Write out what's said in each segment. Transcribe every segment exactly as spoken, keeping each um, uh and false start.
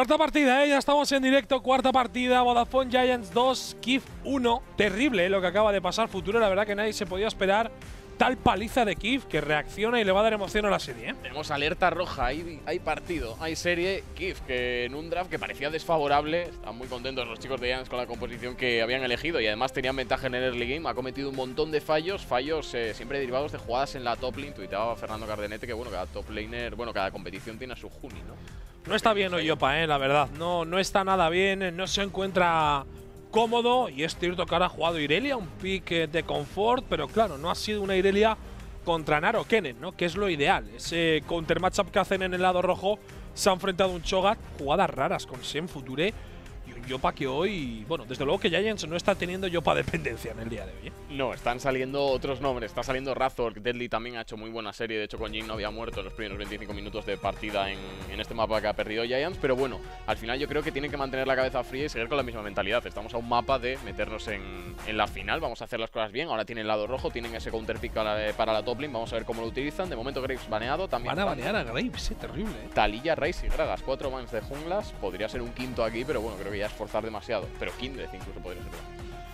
Cuarta partida, ¿eh? Ya estamos en directo. Cuarta partida, Vodafone Giants dos, Kif uno. Terrible, ¿eh? Lo que acaba de pasar. Futuro, la verdad que nadie se podía esperar tal paliza de Kif, que reacciona y le va a dar emoción a la serie, ¿eh? Tenemos alerta roja, hay, hay partido, hay serie. Kif, que en un draft que parecía desfavorable, están muy contentos los chicos de Giants con la composición que habían elegido y además tenían ventaja en el early game. Ha cometido un montón de fallos, fallos eh, siempre derivados de jugadas en la top lane. Tuiteaba Fernando Cardenete que, bueno, cada top laner, bueno, cada competición tiene a su Juni, ¿no? No está bien Oyopa, eh, la verdad. No, no está nada bien, no se encuentra cómodo. Y es cierto que ahora ha jugado Irelia, un pick de confort, pero claro, no ha sido una Irelia contra Naro Kennen, ¿no? Que es lo ideal. Ese counter matchup que hacen en el lado rojo, se ha enfrentado a un Cho'Gath, jugadas raras con Shen, Future y un Yopa que hoy, bueno, desde luego que Giants no está teniendo Yopa dependencia en el día de hoy, ¿eh? No, están saliendo otros nombres. Está saliendo Razork. Deadly también ha hecho muy buena serie. De hecho, con Jhin no había muerto en los primeros veinticinco minutos de partida en, en este mapa que ha perdido Giants. Pero bueno, al final yo creo que tienen que mantener la cabeza fría y seguir con la misma mentalidad. Estamos a un mapa de meternos en, en la final. Vamos a hacer las cosas bien. Ahora tienen el lado rojo, tienen ese counter pick para la, para la top lane. Vamos a ver cómo lo utilizan. De momento Graves baneado. También van a banear a Graves, sí, terrible, ¿eh? Taliyah, Ryze y Gragas. Cuatro bans de junglas. Podría ser un quinto aquí, pero bueno, creo que ya es forzar demasiado. Pero Kindred incluso podría ser.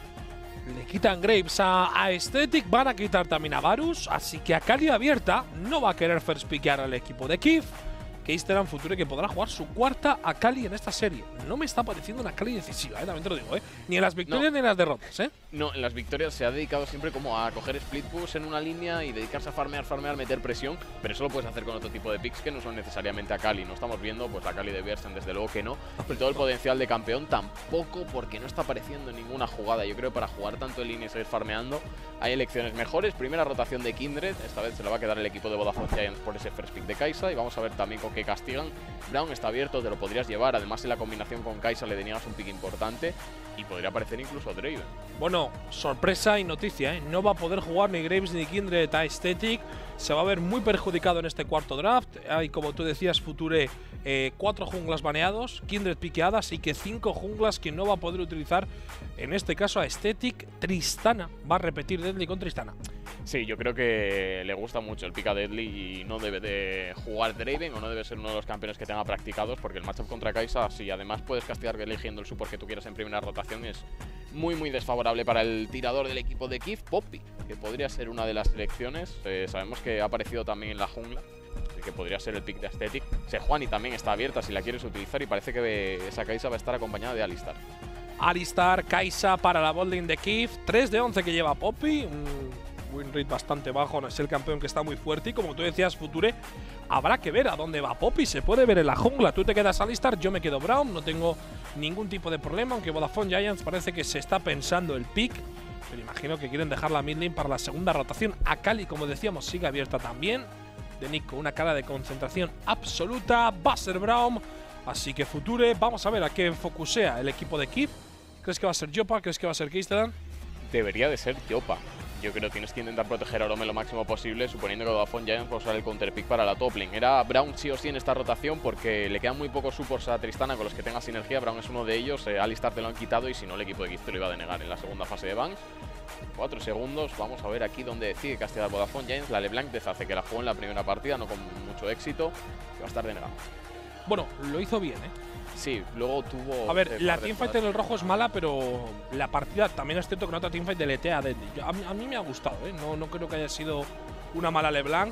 Le quitan Graves a, a Aesthetic, van a quitar también a Varus, así que Akali abierta no va a querer first pickear al equipo de Kif. Castellan Future que podrá jugar su cuarta Akali en esta serie. No me está pareciendo una Akali decisiva, ¿eh? También te lo digo, ¿eh? Ni en las victorias no. ni en las derrotas, ¿eh? No, en las victorias se ha dedicado siempre como a coger split push en una línea y dedicarse a farmear, farmear, meter presión, pero eso lo puedes hacer con otro tipo de picks que no son necesariamente Akali. No estamos viendo pues la Akali de Bjergsen, desde luego que no. Y todo el potencial de campeón tampoco, porque no está apareciendo en ninguna jugada. Yo creo que para jugar tanto en línea y seguir farmeando hay elecciones mejores. Primera rotación de Kindred, esta vez se la va a quedar el equipo de Vodafone Giants por ese first pick de Kai'Sa y vamos a ver también con qué castigan. Braum está abierto, te lo podrías llevar. Además, en la combinación con Kai'Sa le tenías un pick importante y podría aparecer incluso Draven. Bueno, sorpresa y noticia, ¿eh? No va a poder jugar ni Graves ni Kindred a Aesthetic. Se va a ver muy perjudicado en este cuarto draft. Hay, como tú decías, Future, eh, cuatro junglas baneados, Kindred piqueadas y que cinco junglas que no va a poder utilizar. En este caso a Aesthetic. Tristana va a repetir Deadly con Tristana. Sí, yo creo que le gusta mucho el pick a Deadly y no debe de jugar Draven o no debe ser uno de los campeones que tenga practicados, porque el matchup contra Kai'Sa, si además puedes castigar eligiendo el support que tú quieras en primera rotación, es muy muy desfavorable para el tirador del equipo de Kif, Poppy, que podría ser una de las selecciones. Eh, sabemos que ha aparecido también en la jungla, así que podría ser el pick de Aesthetic. Sejuani también está abierta si la quieres utilizar y parece que esa Kai'Sa va a estar acompañada de Alistar. Alistar, Kai'Sa para la botlane de Kif, tres de once que lleva Poppy, un win rate bastante bajo, no es el campeón que está muy fuerte y como tú decías, Future, habrá que ver a dónde va Poppy, se puede ver en la jungla. Tú te quedas Alistar, yo me quedo Braum, no tengo ningún tipo de problema, aunque Vodafone Giants parece que se está pensando el pick, pero imagino que quieren dejar la mid lane para la segunda rotación. Akali, como decíamos, sigue abierta también, de Nick con una cara de concentración absoluta, va a ser Braum, así que Future, vamos a ver a qué focusea el equipo de Kif. ¿Crees que va a ser Yopa? ¿Crees que va a ser Castellan? Debería de ser Yopa. Yo creo que tienes que intentar proteger a Orome lo máximo posible, suponiendo que Vodafone Giants va a usar el counter pick para la top lane. Era Braum sí o sí en esta rotación porque le quedan muy pocos supports a Tristana con los que tenga sinergia. Braum es uno de ellos, eh, Alistar te lo han quitado y si no el equipo de Kif te lo iba a denegar en la segunda fase de Banks. Cuatro segundos, vamos a ver aquí donde decide castigar Vodafone Giants. La LeBlanc deshace que la jugó en la primera partida, no con mucho éxito, que va a estar denegado. Bueno, lo hizo bien, ¿eh? Sí, luego tuvo… A ver, la teamfight en el rojo es mala, pero la partida también es cierto que nota teamfight deletea a Deadly. A mí, a mí me ha gustado, ¿eh? No, no creo que haya sido una mala LeBlanc.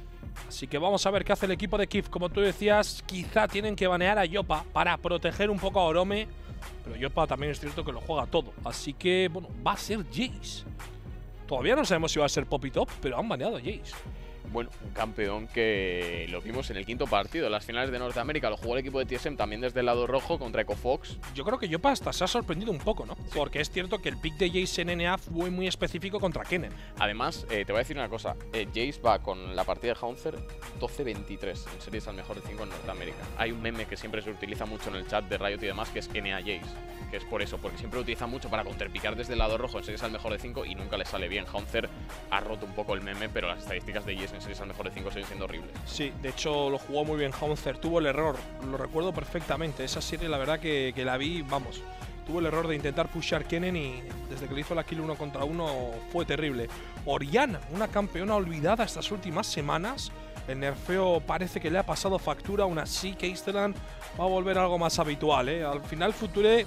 Así que vamos a ver qué hace el equipo de Kif. Como tú decías, quizá tienen que banear a Yopa para proteger un poco a Orome. Pero Yopa también es cierto que lo juega todo. Así que, bueno, va a ser Jace. Todavía no sabemos si va a ser Poppy Top, pero han baneado a Jace. Bueno, un campeón que lo vimos en el quinto partido, en las finales de Norteamérica. Lo jugó el equipo de T S M también desde el lado rojo contra EcoFox. Yo creo que Yopa hasta se ha sorprendido un poco, ¿no? Sí. Porque es cierto que el pick de Jace en N A fue muy específico contra Kennen. Además, eh, te voy a decir una cosa. Eh, Jace va con la partida de Haunter doce veintitrés en series al mejor de cinco en Norteamérica. Hay un meme que siempre se utiliza mucho en el chat de Riot y demás, que es N A Jace. Que es por eso, porque siempre lo utiliza mucho para counterpicar desde el lado rojo en series al mejor de cinco y nunca le sale bien. Haunter ha roto un poco el meme, pero las estadísticas de Jace en series al mejor de cinco siguen siendo horribles. Sí, de hecho lo jugó muy bien Haunter, tuvo el error, lo recuerdo perfectamente. Esa serie la verdad que, que la vi, vamos, tuvo el error de intentar pushar Kennen y desde que le hizo la kill uno contra uno fue terrible. Orianna, una campeona olvidada estas últimas semanas, El nerfeo parece que le ha pasado factura, aún así Castellan va a volver a algo más habitual, ¿eh? Al final, Future,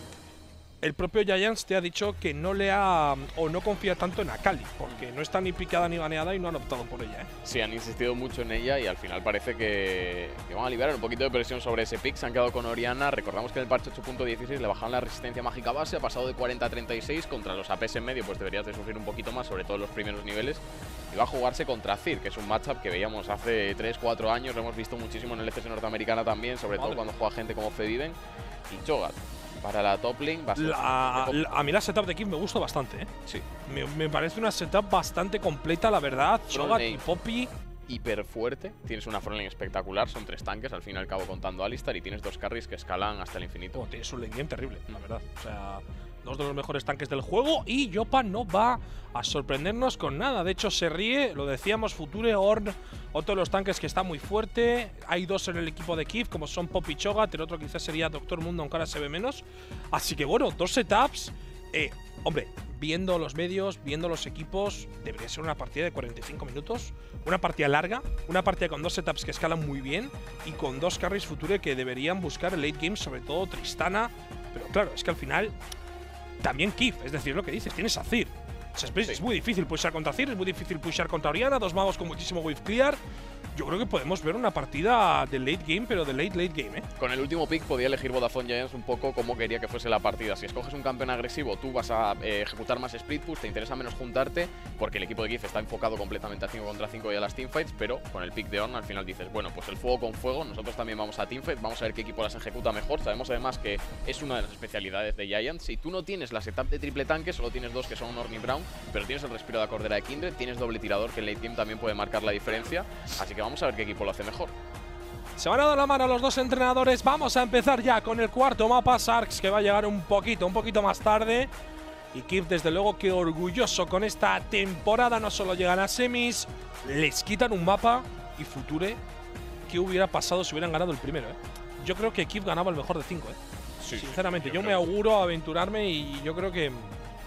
el propio Giants te ha dicho que no le ha o no confía tanto en Akali, porque no está ni picada ni baneada y no han optado por ella, ¿eh? Sí, han insistido mucho en ella y al final parece que, que van a liberar un poquito de presión sobre ese pick. Se han quedado con Orianna. Recordamos que en el parche ocho punto dieciséis le bajaron la resistencia mágica base, ha pasado de cuarenta a treinta y seis. Contra los A Ps en medio pues deberías de sufrir un poquito más, sobre todo en los primeros niveles. Y va a jugarse contra Zir, que es un matchup que veíamos hace tres cuatro años. Lo hemos visto muchísimo en el F C norteamericana también, sobre Madre. todo cuando juega gente como Fediven y Cho'Gath. Para la top lane va a ser La, la, a mí la setup de Kif me gusta bastante, ¿eh? Sí. Me, me parece una setup bastante completa, la verdad. Cho'Gath y Poppy. Hiper fuerte, tienes una frontline espectacular, son tres tanques, al fin y al cabo contando a Alistar, y tienes dos carries que escalan hasta el infinito. Oh, tienes un lane game terrible, la verdad. O sea, dos de los mejores tanques del juego y Yopa no va a sorprendernos con nada. De hecho, se ríe, lo decíamos, Future, Ornn, otro de los tanques que está muy fuerte. Hay dos en el equipo de Kif, como son Poppy y Cho'Gath, el otro quizás sería Doctor Mundo, aunque ahora se ve menos. Así que bueno, dos setups. Eh, hombre, viendo los medios, viendo los equipos, debería ser una partida de cuarenta y cinco minutos. Una partida larga, una partida con dos setups que escalan muy bien y con dos carries Future que deberían buscar el late game, sobre todo Tristana. Pero claro, es que al final también Kif, es decir, lo que dices, tienes a Zir. O sea, es, Sí. es muy difícil pushar contra Zir, es muy difícil pushar contra Orianna, dos magos con muchísimo wave clear. Yo creo que podemos ver una partida de late game, pero de late, late game, ¿eh? Con el último pick podía elegir Vodafone Giants un poco como quería que fuese la partida. Si escoges un campeón agresivo, tú vas a eh, ejecutar más split push, te interesa menos juntarte, porque el equipo de Kif está enfocado completamente a cinco contra cinco y a las teamfights, pero con el pick de Ornn al final dices, bueno, pues el fuego con fuego, nosotros también vamos a teamfights, vamos a ver qué equipo las ejecuta mejor. Sabemos además que es una de las especialidades de Giants. Si tú no tienes la setup de triple tanque, solo tienes dos que son Ornn y Braum, pero tienes el respiro de la cordera de Kindred, tienes doble tirador que en late game también puede marcar la diferencia, así que vamos a ver qué equipo lo hace mejor. Se van a dar la mano a los dos entrenadores. Vamos a empezar ya con el cuarto mapa. Sarks, que va a llegar un poquito, un poquito más tarde. Y Kif, desde luego, que orgulloso con esta temporada. No solo llegan a semis, les quitan un mapa. Y Future, ¿qué hubiera pasado si hubieran ganado el primero, eh? Yo creo que Kif ganaba el mejor de cinco, eh. Sí, Sinceramente, yo yo me creo. auguro a aventurarme y yo creo que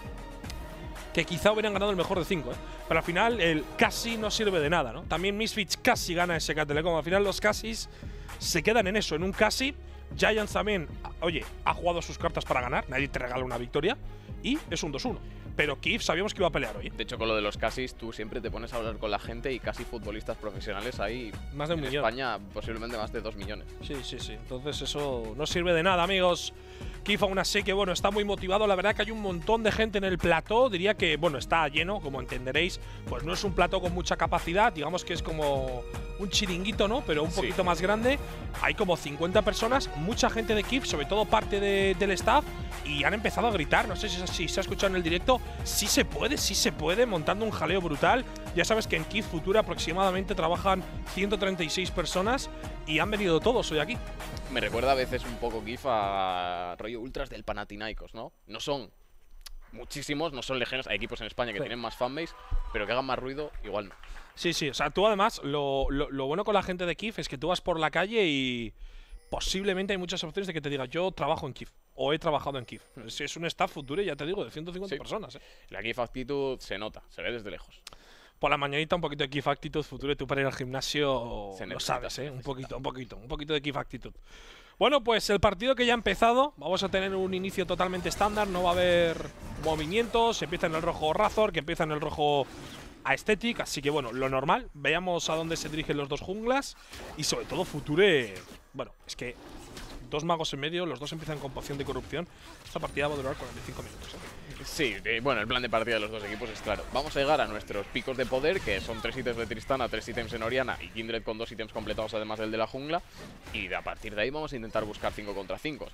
que quizá hubieran ganado el mejor de cinco, ¿eh? Pero al final el casi no sirve de nada, ¿no? También Misfits casi gana ese K Telecom. Al final los casis se quedan en eso, en un casi. Giants también, oye, ha jugado sus cartas para ganar, nadie te regala una victoria y es un dos uno. Pero Kif sabíamos que iba a pelear hoy, ¿eh? De hecho, con lo de los casis, tú siempre te pones a hablar con la gente y casi futbolistas profesionales hay Más de un en millón. España posiblemente más de dos millones. Sí, sí, sí. Entonces eso no sirve de nada, amigos. Kif aún así que, bueno, está muy motivado. La verdad que hay un montón de gente en el plató. Diría que, bueno, está lleno, como entenderéis. Pues no es un plató con mucha capacidad. Digamos que es como un chiringuito, ¿no? Pero un Sí. poquito más grande. Hay como cincuenta personas, mucha gente de Kif, sobre todo parte de- del staff. Y han empezado a gritar. No sé si, si se ha escuchado en el directo. Sí se puede, sí se puede, montando un jaleo brutal. Ya sabes que en Kif Futura aproximadamente trabajan ciento treinta y seis personas. Y han venido todos hoy aquí. Me recuerda a veces un poco Kif a rollo ultras del Panathinaikos, ¿no? No son muchísimos, no son legiones. Hay equipos en España que Sí. tienen más fanbase, pero que hagan más ruido, igual no. Sí, sí. O sea, tú además, lo, lo, lo bueno con la gente de Kif es que tú vas por la calle y posiblemente hay muchas opciones de que te diga yo trabajo en Kif o he trabajado en Kif. Es, es un staff Future, ya te digo, de ciento cincuenta Sí. personas, ¿eh? La Kif Actitud se nota, se ve desde lejos. Por la mañanita un poquito de Kif Actitud Future, tú para ir al gimnasio Se lo necesita, sabes, se ¿eh? Un necesita. poquito, un poquito, un poquito de Kif Actitud. Bueno, pues el partido que ya ha empezado, vamos a tener un inicio totalmente estándar, no va a haber movimientos, empieza en el rojo Razor, que empieza en el rojo Aesthetic, así que bueno, lo normal, veamos a dónde se dirigen los dos junglas y sobre todo Future, bueno, es que dos magos en medio, los dos empiezan con poción de corrupción, esta partida va a durar cuarenta y cinco minutos, ¿eh? Sí, eh, bueno, el plan de partida de los dos equipos es claro. Vamos a llegar a nuestros picos de poder, que son tres ítems de Tristana, tres ítems en Orianna y Kindred con dos ítems completados además del de la jungla. Y a partir de ahí vamos a intentar buscar cinco contra cinco.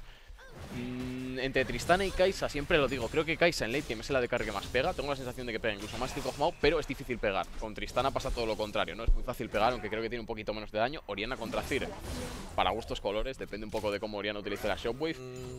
Mm, entre Tristana y Kai'Sa siempre lo digo, creo que Kai'Sa en late game es la de carry que más pega. Tengo la sensación de que pega incluso más que Kog'Maw, pero es difícil pegar. Con Tristana pasa todo lo contrario, ¿no? Es muy fácil pegar, aunque creo que tiene un poquito menos de daño. Orianna contra Zir, para gustos colores, depende un poco de cómo Orianna utilice la Shockwave. Mm,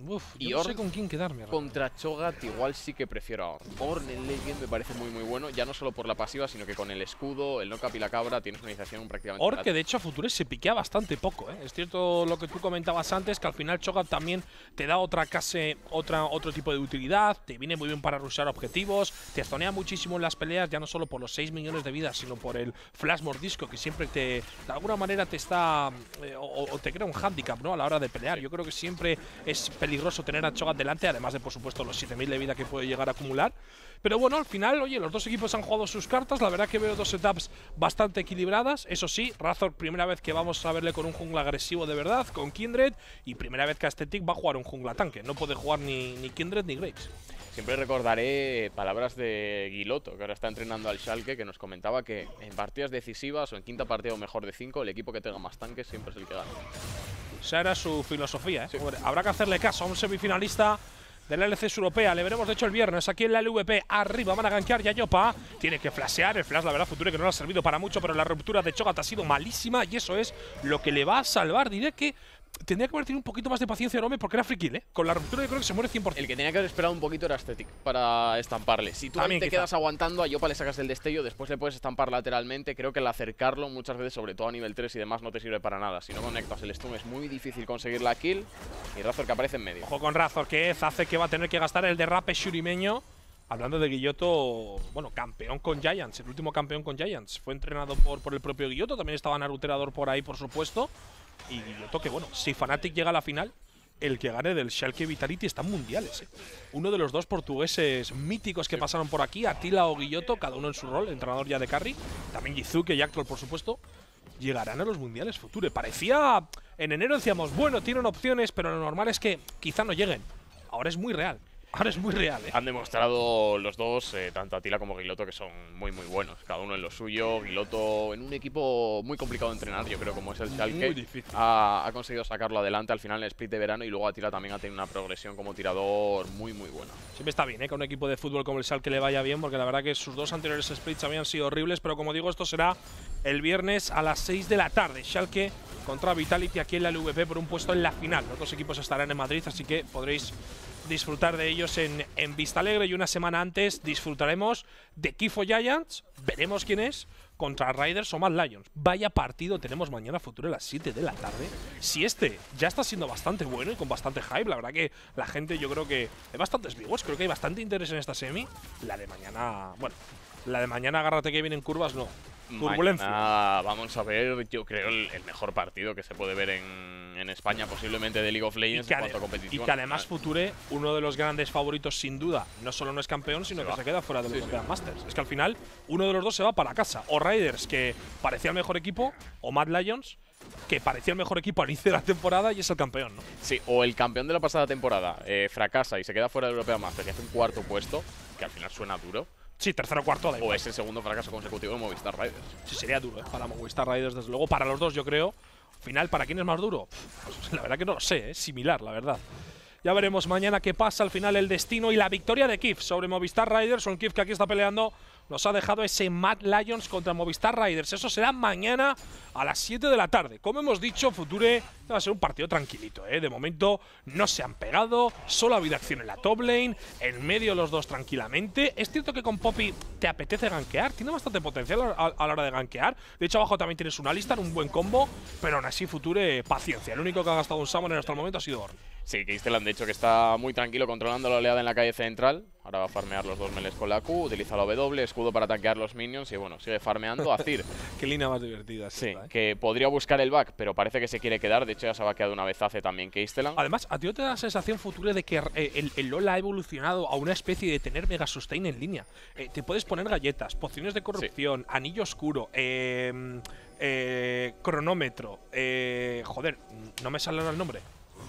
uf, yo Y no sé Ornn con quién quedarme. contra Cho'Gath igual sí que prefiero a Ornn. Ornn en late game me parece muy muy bueno, ya no solo por la pasiva, sino que con el escudo, el knock-up y la cabra tienes una iniciación prácticamente… Ornn, que de hecho a Future se piquea bastante poco, ¿eh? Es cierto lo que tú comentabas antes, que al final Cho'Gath también te da otra clase, otra, otro tipo de utilidad, te viene muy bien para rushear objetivos, te zonea muchísimo en las peleas, ya no solo por los seis millones de vidas, sino por el flash mordisco que siempre te, de alguna manera te está, eh, o, o te crea un handicap, ¿no? A la hora de pelear. Yo creo que siempre es peligroso tener a Cho'Gath delante, además de, por supuesto, los siete mil de vida que puede llegar a acumular. Pero bueno, al final, oye, los dos equipos han jugado sus cartas. La verdad que veo dos setups bastante equilibradas. Eso sí, Razor, primera vez que vamos a verle con un jungla agresivo de verdad, con Kindred. Y primera vez que Aesthetic va a jugar un jungla tanque. No puede jugar ni, ni Kindred ni Graves. Siempre recordaré palabras de Guiloto, que ahora está entrenando al Schalke, que nos comentaba que en partidas decisivas o en quinta partida o mejor de cinco, el equipo que tenga más tanques siempre es el que gana. Esa era su filosofía, ¿eh? Sí. Hombre, habrá que hacerle caso a un semifinalista de la L C S europea. Le veremos de hecho el viernes aquí en la L V P. Arriba van a gankear Yayopa. Tiene que flashear. El flash, la verdad, Future que no le ha servido para mucho, pero la ruptura de Cho'Gath ha sido malísima y eso es lo que le va a salvar. Diré que tendría que haber tenido un poquito más de paciencia Orome porque era free kill, ¿eh? Con la ruptura yo creo que se muere cien por cien. El que tenía que haber esperado un poquito era Aesthetic para estamparle. Si tú ahí También te quizá. quedas aguantando, a Yopa le sacas el destello, después le puedes estampar lateralmente. Creo que el acercarlo muchas veces, sobre todo a nivel tres y demás, no te sirve para nada. Si no conectas el stun es muy difícil conseguir la kill. Y Razor que aparece en medio. Ojo con Razor, que hace que va a tener que gastar el derrape shurimeño. Hablando de Guilloto, bueno, campeón con Giants, el último campeón con Giants. Fue entrenado por, por el propio Guilloto, también estaba Naruterador por ahí, por supuesto. Y Guilloto que, bueno, si Fnatic llega a la final, el que gane del Schalke Vitality está en mundiales, ¿eh? Uno de los dos portugueses míticos que pasaron por aquí, Atila o Guilloto, cada uno en su rol, entrenador ya de carry. También Jizuke y Actol, por supuesto, llegarán a los mundiales Future. Parecía, en enero decíamos, bueno, tienen opciones, pero lo normal es que quizá no lleguen. Ahora es muy real. Ahora es muy real, ¿eh? Han demostrado los dos, eh, tanto Atila como Guiloto, que son muy muy buenos. Cada uno en lo suyo. Guiloto en un equipo muy complicado de entrenar, yo creo, como es el Schalke. Muy difícil. Ha, ha conseguido sacarlo adelante al final en el split de verano. Y luego Atila también ha tenido una progresión como tirador muy muy buena. Siempre está bien, ¿eh? Que a un equipo de fútbol como el Schalke le vaya bien, porque la verdad que sus dos anteriores splits habían sido horribles. Pero como digo, esto será el viernes a las seis de la tarde. Schalke contra Vitality aquí en la L V P por un puesto en la final. Los dos equipos estarán en Madrid, así que podréis disfrutar de ellos en, en Vistalegre. Y una semana antes disfrutaremos de Kifo Giants. Veremos quién es contra Riders o Mad Lions. Vaya partido tenemos mañana Future a las siete de la tarde. Si este ya está siendo bastante bueno y con bastante hype, la verdad que la gente, yo creo que hay bastantes viewers, creo que hay bastante interés en esta semi. La de mañana, bueno, la de mañana agárrate que vienen curvas, no. Turbulencia. Mañana vamos a ver, yo creo, el, el mejor partido que se puede ver en, en España, posiblemente de League of Legends en cuanto a competición. Y que además Future, uno de los grandes favoritos sin duda, no solo no es campeón, sino Se que va. se queda fuera del Sí, European sí. Masters. Es que al final uno de los dos se va para casa. O Riders, que parecía el mejor equipo, o Mad Lions, que parecía el mejor equipo al inicio de la temporada y es el campeón, ¿no? Sí, o el campeón de la pasada temporada eh, fracasa y se queda fuera del European Masters y hace un cuarto puesto, que al final suena duro. Sí, tercero cuarto da O igual. es el segundo fracaso consecutivo de Movistar Riders. Sí, sería duro, ¿eh? Para Movistar Riders, desde luego. Para los dos, yo creo. Final, ¿para quién es más duro? Pues, la verdad que no lo sé, es similar, la verdad. Ya veremos mañana qué pasa al final el destino y la victoria de Kif sobre Movistar Riders. Un Kif que aquí está peleando. Nos ha dejado ese Mad Lions contra Movistar Riders. Eso será mañana a las siete de la tarde. Como hemos dicho, Future va a ser un partido tranquilito, ¿eh? De momento no se han pegado. Solo ha habido acción en la top lane. En medio los dos tranquilamente. Es cierto que con Poppy te apetece gankear. Tiene bastante potencial a, a- a la hora de gankear. De hecho, abajo también tienes una lista, un buen combo. Pero aún así, Future, paciencia. El único que ha gastado un Summoner hasta el momento ha sido Ornn. Sí, que Istelan, de hecho, que está muy tranquilo controlando la oleada en la calle central. Ahora va a farmear los dos meles con la Q, utiliza la W, escudo para tanquear los minions y bueno, sigue farmeando. Azir, Qué línea más divertida. sí, esta, ¿eh? que podría buscar el back, pero parece que se quiere quedar. De hecho, ya se ha vaqueado una vez hace también que Istelan. Además, ¿a ti no te da la sensación Future de que eh, el, el LoL ha evolucionado a una especie de tener mega sustain en línea? Eh, te puedes poner galletas, pociones de corrupción, anillo oscuro, eh, eh, cronómetro, eh, joder, no me sale ahora el nombre.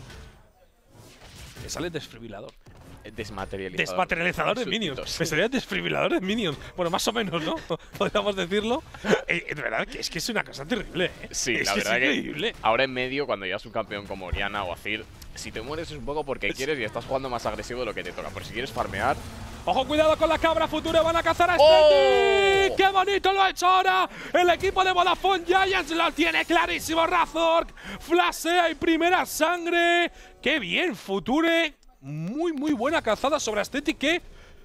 Me sale desfibrilador. Desmaterializador. Desmaterializador de Súbditos. minions. Me salía desfibrilador de minions. Bueno, más o menos, ¿no? Podríamos decirlo. Eh, de verdad que es que es una cosa terrible, ¿eh? Sí, es la que verdad es que increíble. ahora en medio, cuando llevas un campeón como Oriana o Azir, si te mueres es un poco porque Es- quieres y estás jugando más agresivo de lo que te toca. Pero si quieres farmear… Ojo, cuidado con la cabra, Future, van a cazar a ¡Oh! Aesthetic. ¡Qué bonito lo ha hecho ahora! El equipo de Vodafone Giants lo tiene clarísimo. Razork flashea y primera sangre. ¡Qué bien, Future! Muy, muy buena calzada sobre Aesthetic, que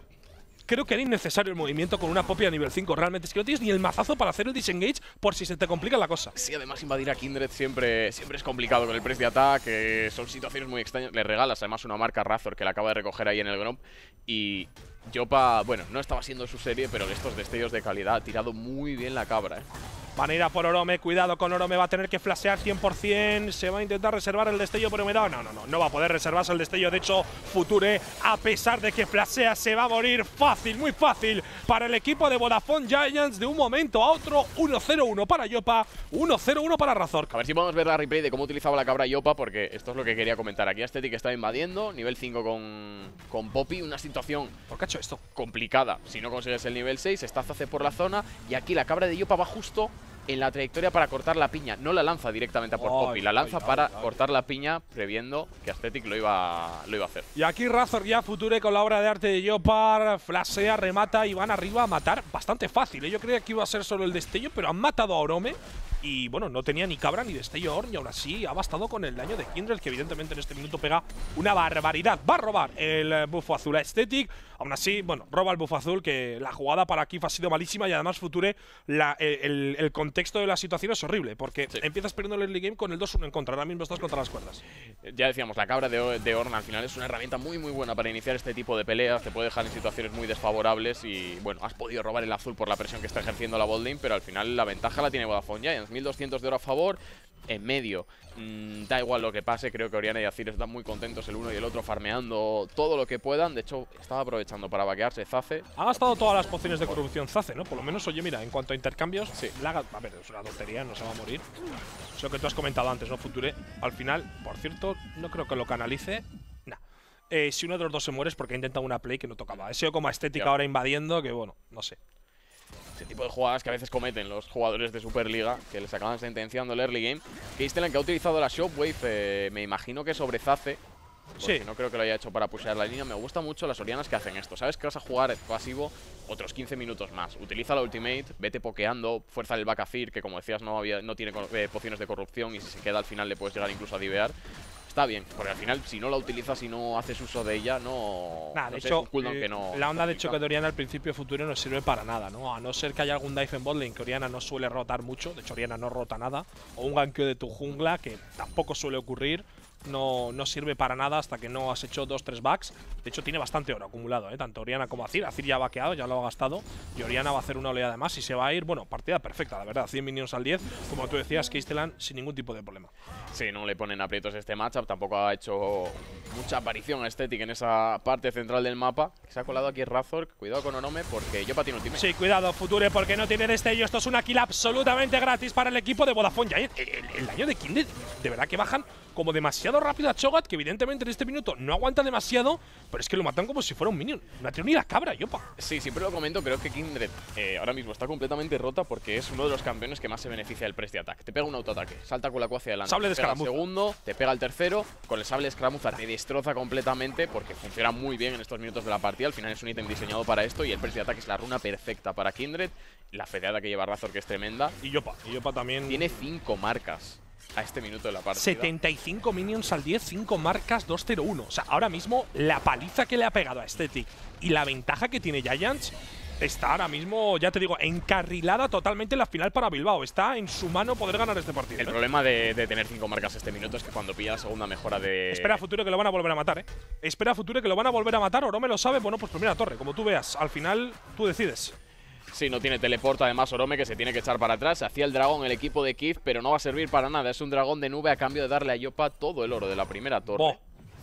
creo que era innecesario el movimiento con una Poppy a nivel cinco. Realmente es que no tienes ni el mazazo para hacer el disengage por si se te complica la cosa. Sí, además invadir a Kindred siempre, siempre es complicado con el press de ataque. Son situaciones muy extrañas. Le regalas además una marca a Razor que la acaba de recoger ahí en el Gromp. Y Yopa, bueno, no estaba siendo su serie, pero estos destellos de calidad ha tirado muy bien la cabra, ¿eh? Van a ir a por Orome, cuidado con Orome, va a tener que flashear cien por cien. Se va a intentar reservar el destello por humedad. No, no, no, no va a poder reservarse el destello. De hecho, Future, a pesar de que flashea, se va a morir fácil, muy fácil para el equipo de Vodafone Giants. De un momento a otro, uno cero uno para Yopa, uno cero uno para Razork. A ver si podemos ver la replay de cómo utilizaba la cabra Yopa, porque esto es lo que quería comentar. Aquí Aesthetic está invadiendo, nivel cinco con, con Poppy, una situación ¿Por qué ha hecho esto? complicada. Si no consigues el nivel seis, está Zaze por la zona, y aquí la cabra de Yopa va justo en la trayectoria para cortar la piña. No la lanza directamente a por Ay, Poppy, la lanza ay, para ay, ay. cortar la piña, previendo que Aesthetic lo iba, lo iba a hacer. Y aquí Razork ya Future con la obra de arte de Yopar, flashea, remata y van arriba a matar bastante fácil, ¿eh? Yo creía que iba a ser solo el destello, pero han matado a Orome. Y bueno, no tenía ni cabra ni destello Orn, y aún así ha bastado con el daño de Kindred, que evidentemente en este minuto pega una barbaridad. Va a robar el bufo azul a Aesthetic. Aún así, bueno, roba el bufo azul, que la jugada para Kif ha sido malísima, y además Future, la, el, el contexto de la situación es horrible, porque sí. empiezas perdiendo el early game con el dos uno en contra. Ahora mismo estás contra las cuerdas. Ya decíamos, la cabra de, de Orn al final es una herramienta muy muy buena para iniciar este tipo de peleas. Te puede dejar en situaciones muy desfavorables y, bueno, has podido robar el azul por la presión que está ejerciendo la botlane, pero al final la ventaja la tiene Vodafone Giants. mil doscientos de oro a favor, en medio. Mm, da igual lo que pase, creo que Oriana y Azir están muy contentos el uno y el otro farmeando todo lo que puedan. De hecho, estaba aprovechando para vaquearse Zaze. Ha gastado todas las pociones de corrupción Zaze, ¿no? Por lo menos, oye, mira, en cuanto a intercambios, Sí. la ha- a ver, es una tontería, no se va a morir. Es lo que tú has comentado antes, ¿no, Future? Al final, por cierto, no creo que lo canalice. Nah. Eh, si uno de los dos se muere es porque ha intentado una play que no tocaba. Ha sido como estética Ya. ahora invadiendo, que bueno, no sé. Ese tipo de jugadas que a veces cometen los jugadores de Superliga, que les acaban sentenciando el early game. Keistelen, que ha utilizado la Shockwave, eh, me imagino que sobre Zaze. Sí. No creo que lo haya hecho para pushear la línea. Me gustan mucho las Orianas que hacen esto. Sabes que vas a jugar pasivo otros quince minutos más. Utiliza la ultimate, vete pokeando, fuerza el back a Fir, que como decías no, había, no tiene eh, pociones de corrupción, y si se queda al final le puedes llegar incluso a divear. Está bien, porque al final si no la utilizas y no haces uso de ella, no… Nada, no de sé, hecho, es un cooldown eh, que no… la onda de complica. choque de Oriana al principio Future no sirve para nada, ¿no? A no ser que haya algún dive en botlane, que Oriana no suele rotar mucho. De hecho, Oriana no rota nada. O un ganqueo de tu jungla, que tampoco suele ocurrir. No, no sirve para nada hasta que no has hecho dos tres backs. De hecho, tiene bastante oro acumulado, ¿eh? Tanto Oriana como Azir. Azir ya ha vaqueado, ya lo ha gastado. Y Oriana va a hacer una oleada de más y se va a ir, bueno, partida perfecta, la verdad. cien minions al diez. Como tú decías, Keistelen sin ningún tipo de problema. Sí, no le ponen aprietos este matchup. Tampoco ha hecho mucha aparición estética en esa parte central del mapa. Se ha colado aquí Razork. Cuidado con Orome, porque Yopa tiene ultimate. Sí, cuidado, Future, porque no tiene destello. Esto es una kill absolutamente gratis para el equipo de Vodafone Giants. El, el, el daño de Kindred, de verdad que bajan como demasiado rápido a Cho'Gath, que evidentemente en este minuto no aguanta demasiado, pero es que lo matan como si fuera un minion. No ha tenido ni la cabra, Yopa. Sí, siempre lo comento, creo que Kindred eh, ahora mismo está completamente rota porque es uno de los campeones que más se beneficia del press de ataque. Te pega un autoataque, salta con la Q hacia adelante, Sable de te pega el escaramuza. segundo, te pega el tercero, con el sable de escaramuza te destroza completamente porque funciona muy bien en estos minutos de la partida. Al final es un ítem diseñado para esto y el press de ataque es la runa perfecta para Kindred. La fedeada que lleva Razor, que es tremenda. Y Yopa, y Yopa también. Tiene cinco marcas a este minuto de la partida. setenta y cinco minions al diez, cinco marcas, dos cero uno. O sea, ahora mismo la paliza que le ha pegado a Aesthetic y la ventaja que tiene Giants está ahora mismo, ya te digo, encarrilada totalmente en la final para Bilbao. Está en su mano poder ganar este partido. El ¿eh? problema de, de tener cinco marcas este minuto es que cuando pilla la segunda mejora de… Espera a Future que lo van a volver a matar, ¿eh? Espera a Future que lo van a volver a matar. Orome lo sabe. Bueno, pues primera torre, como tú veas. Al final, tú decides. Sí, no tiene teleporta, además Orome, que se tiene que echar para atrás. Hacía el dragón el equipo de Kif, pero no va a servir para nada. Es un dragón de nube a cambio de darle a Yopa todo el oro de la primera torre. Bo.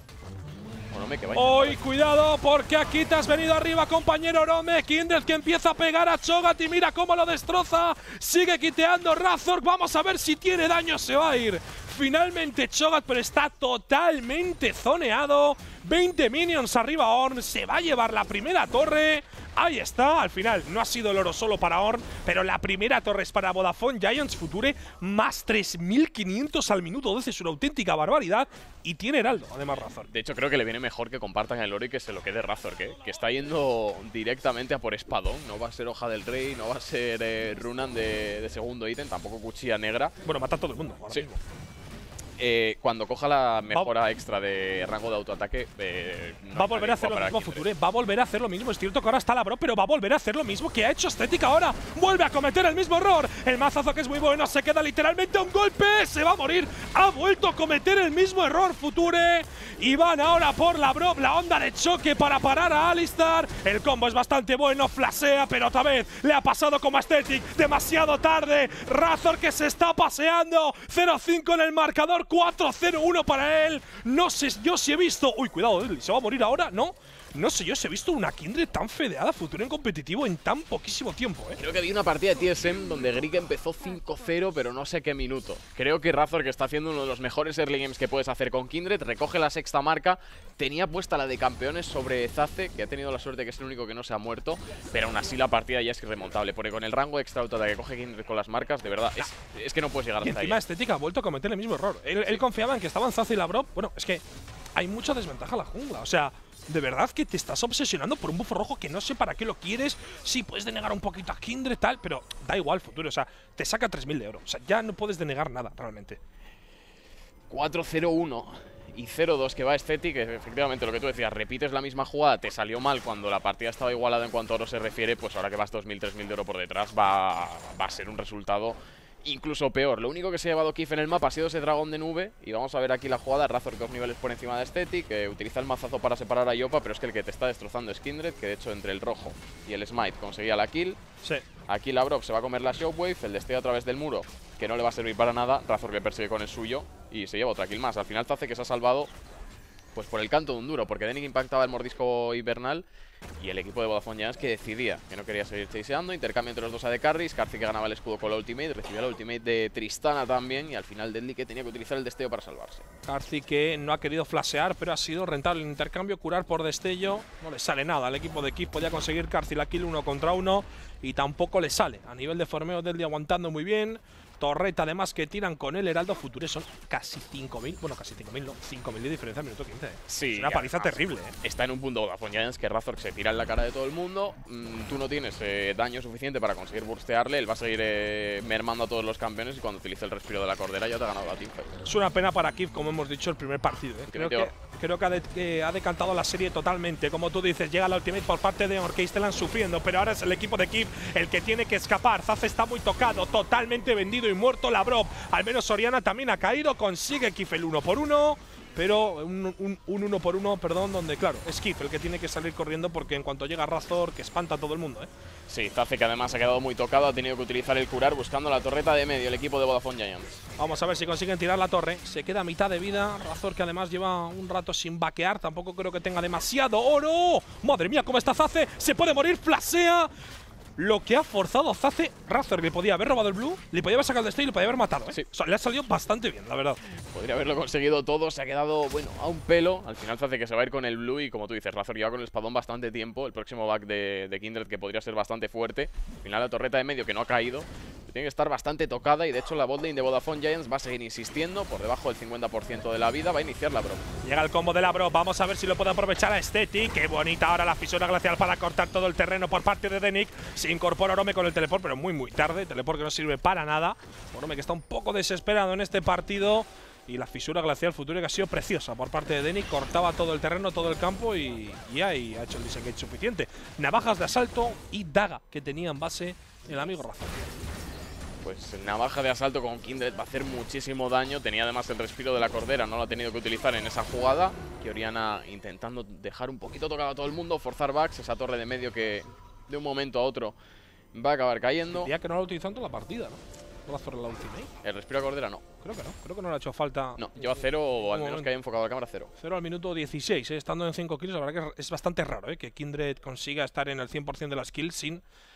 Orome, que vaya. ¡Hoy, cuidado! Porque aquí te has venido arriba, compañero Orome. Kindred que empieza a pegar a Cho'Gath y mira cómo lo destroza. Sigue quiteando Razork. Vamos a ver si tiene daño. Se va a ir finalmente Cho'Gath, pero está totalmente zoneado. veinte minions arriba Ornn. Se va a llevar la primera torre. Ahí está. Al final no ha sido el oro solo para Ornn, pero la primera torre es para Vodafone Giants Future. Más tres mil quinientos al minuto doce. Es una auténtica barbaridad. Y tiene Heraldo, además, Razor. De hecho, creo que le viene mejor que compartan el oro y que se lo quede Razor, que, que está yendo directamente a por espadón. No va a ser hoja del rey, no va a ser eh, Runan de, de segundo ítem, tampoco cuchilla negra. Bueno, mata a todo el mundo ahora sí. mismo. Eh, cuando coja la mejora extra de rango de autoataque, eh, no va a volver a hacer lo mismo Future, va a volver a hacer lo mismo. Es cierto que ahora está la Bro, pero va a volver a hacer lo mismo que ha hecho Aesthetic ahora. Vuelve a cometer el mismo error. El mazazo, que es muy bueno, se queda literalmente a un golpe. Se va a morir. Ha vuelto a cometer el mismo error Future. Y van ahora por la Bro, la onda de choque para parar a Alistar. El combo es bastante bueno, flashea, pero otra vez le ha pasado como a Aesthetic. Demasiado tarde. Razor, que se está paseando. cero cinco en el marcador. cuatro cero uno para él. No sé yo si he visto… Uy, cuidado, ¿se va a morir ahora? ¿No? No sé yo si he visto una Kindred tan fedeada Future en competitivo en tan poquísimo tiempo, ¿eh? Creo que vi una partida de T S M donde Greek empezó cinco cero, pero no sé qué minuto. Creo que Razor, que está haciendo uno de los mejores early games que puedes hacer con Kindred, recoge la sexta marca. Tenía puesta la de campeones sobre Zace, que ha tenido la suerte que es el único que no se ha muerto, pero aún así la partida ya es irremontable, porque con el rango extra autada que coge Kindred con las marcas, de verdad, es, es que no puedes llegar y hasta ahí. Y encima Aesthetic ha vuelto a cometer el mismo error. Él, sí. él confiaba en que estaban Zace y la Bro. Bueno, es que hay mucha desventaja a la jungla, o sea… De verdad que te estás obsesionando por un bufo rojo que no sé para qué lo quieres. Sí, puedes denegar un poquito a Kindred tal, pero da igual Future. O sea, te saca tres mil de oro. O sea, ya no puedes denegar nada, realmente. cuatro cero uno y cero dos que va Aesthetic. Efectivamente, lo que tú decías, repites la misma jugada, te salió mal cuando la partida estaba igualada en cuanto a oro se refiere. Pues ahora que vas dos mil, tres mil de oro por detrás, va, va a ser un resultado incluso peor. Lo único que se ha llevado Kif en el mapa ha sido ese dragón de nube. Y vamos a ver aquí la jugada. Razor, que dos niveles por encima de Aesthetic, que utiliza el mazazo para separar a Yopa, pero es que el que te está destrozando es Kindred, que de hecho entre el rojo y el Smite conseguía la kill. Sí. Aquí la Brock se va a comer la Shockwave, el destello a través del muro, que no le va a servir para nada. Razor, que persigue con el suyo y se lleva otra kill más. Al final Zace, que se ha salvado pues por el canto de un duro, porque Denick impactaba el mordisco hibernal y el equipo de Vodafone Giants que decidía que no quería seguir chaseando. Intercambio entre los dos A D carries. Karthik, que ganaba el escudo con la ultimate, recibía la ultimate de Tristana también, y al final Deadly, que tenía que utilizar el destello para salvarse. Karthik, que no ha querido flashear, pero ha sido rentable el intercambio, curar por destello. No le sale nada al equipo de Kif. Podía conseguir Karthik la kill uno contra uno y tampoco le sale. A nivel de formeo, Deadly aguantando muy bien. Torreta, además, que tiran con el Heraldo Future. Son casi cinco mil, bueno, casi cinco mil, no, cinco mil de diferencia al minuto quince. ¿eh? Sí, es una paliza terrible. ¿eh? Está en un punto Vodafone Giants que Razor se tira en la cara de todo el mundo. Mm, tú no tienes eh, daño suficiente para conseguir burstearle. Él va a seguir eh, mermando a todos los campeones y cuando utilice el respiro de la cordera ya te ha ganado la teamfight. Es una pena para Kif, como hemos dicho, el primer partido. ¿eh? Creo, que, creo que, ha de, que ha decantado la serie totalmente. Como tú dices, llega la ultimate por parte de Orchestral sufriendo, pero ahora es el equipo de Kif el que tiene que escapar. Zaze está muy tocado, totalmente vendido y muerto. La Bro, al menos Oriana también ha caído, consigue Kif el uno por uno, pero un, un, un uno por uno, perdón, donde claro, es Kif el que tiene que salir corriendo porque en cuanto llega Razor, que espanta a todo el mundo, ¿eh? Sí, Zace, que además ha quedado muy tocado, ha tenido que utilizar el curar buscando la torreta de medio el equipo de Vodafone Giants. Vamos a ver si consiguen tirar la torre, se queda a mitad de vida, Razor, que además lleva un rato sin vaquear, tampoco creo que tenga demasiado oro. Madre mía, cómo está Zace, se puede morir, flashea. Lo que ha forzado Zace, Razor, que le podía haber robado el blue, le podía haber sacado el destello y le podía haber matado, ¿eh? Sí. O sea, le ha salido bastante bien, la verdad. Podría haberlo conseguido todo, se ha quedado, bueno, a un pelo. Al final Zace, que se va a ir con el blue y, como tú dices, Razor lleva con el espadón bastante tiempo. El próximo back de, de Kindred, que podría ser bastante fuerte. Al final la torreta de medio, que no ha caído, tiene que estar bastante tocada y, de hecho, la botlane de Vodafone Giants va a seguir insistiendo. Por debajo del cincuenta por ciento de la vida va a iniciar la Bro. Llega el combo de la Bro, vamos a ver si lo puede aprovechar a Aesthetic. Qué bonita ahora la fisura glacial para cortar todo el terreno por parte de Denick. Se incorpora Orome con el teleport, pero muy muy tarde. Teleport que no sirve para nada. Orome, que está un poco desesperado en este partido. Y la fisura glacial Future, que ha sido preciosa por parte de Denick. Cortaba todo el terreno, todo el campo y, y ahí ha hecho el disengage suficiente. Navajas de asalto y daga que tenía en base el amigo Razor. Pues navaja de asalto con Kindred va a hacer muchísimo daño. Tenía además el respiro de la cordera, no lo ha tenido que utilizar en esa jugada. Que Oriana intentando dejar un poquito tocado a todo el mundo, forzar backs, esa torre de medio que de un momento a otro va a acabar cayendo. Diría que no lo ha utilizado en toda la partida, ¿no? Razor en la ultimate. El respiro de cordera no. Creo que no, creo que no le ha hecho falta. No, lleva cero, o al menos que haya enfocado la cámara cero. Cero al minuto dieciséis, ¿eh? Estando en cinco kills, la verdad que es bastante raro, ¿eh? Que Kindred consiga estar en el cien por cien de las kills sin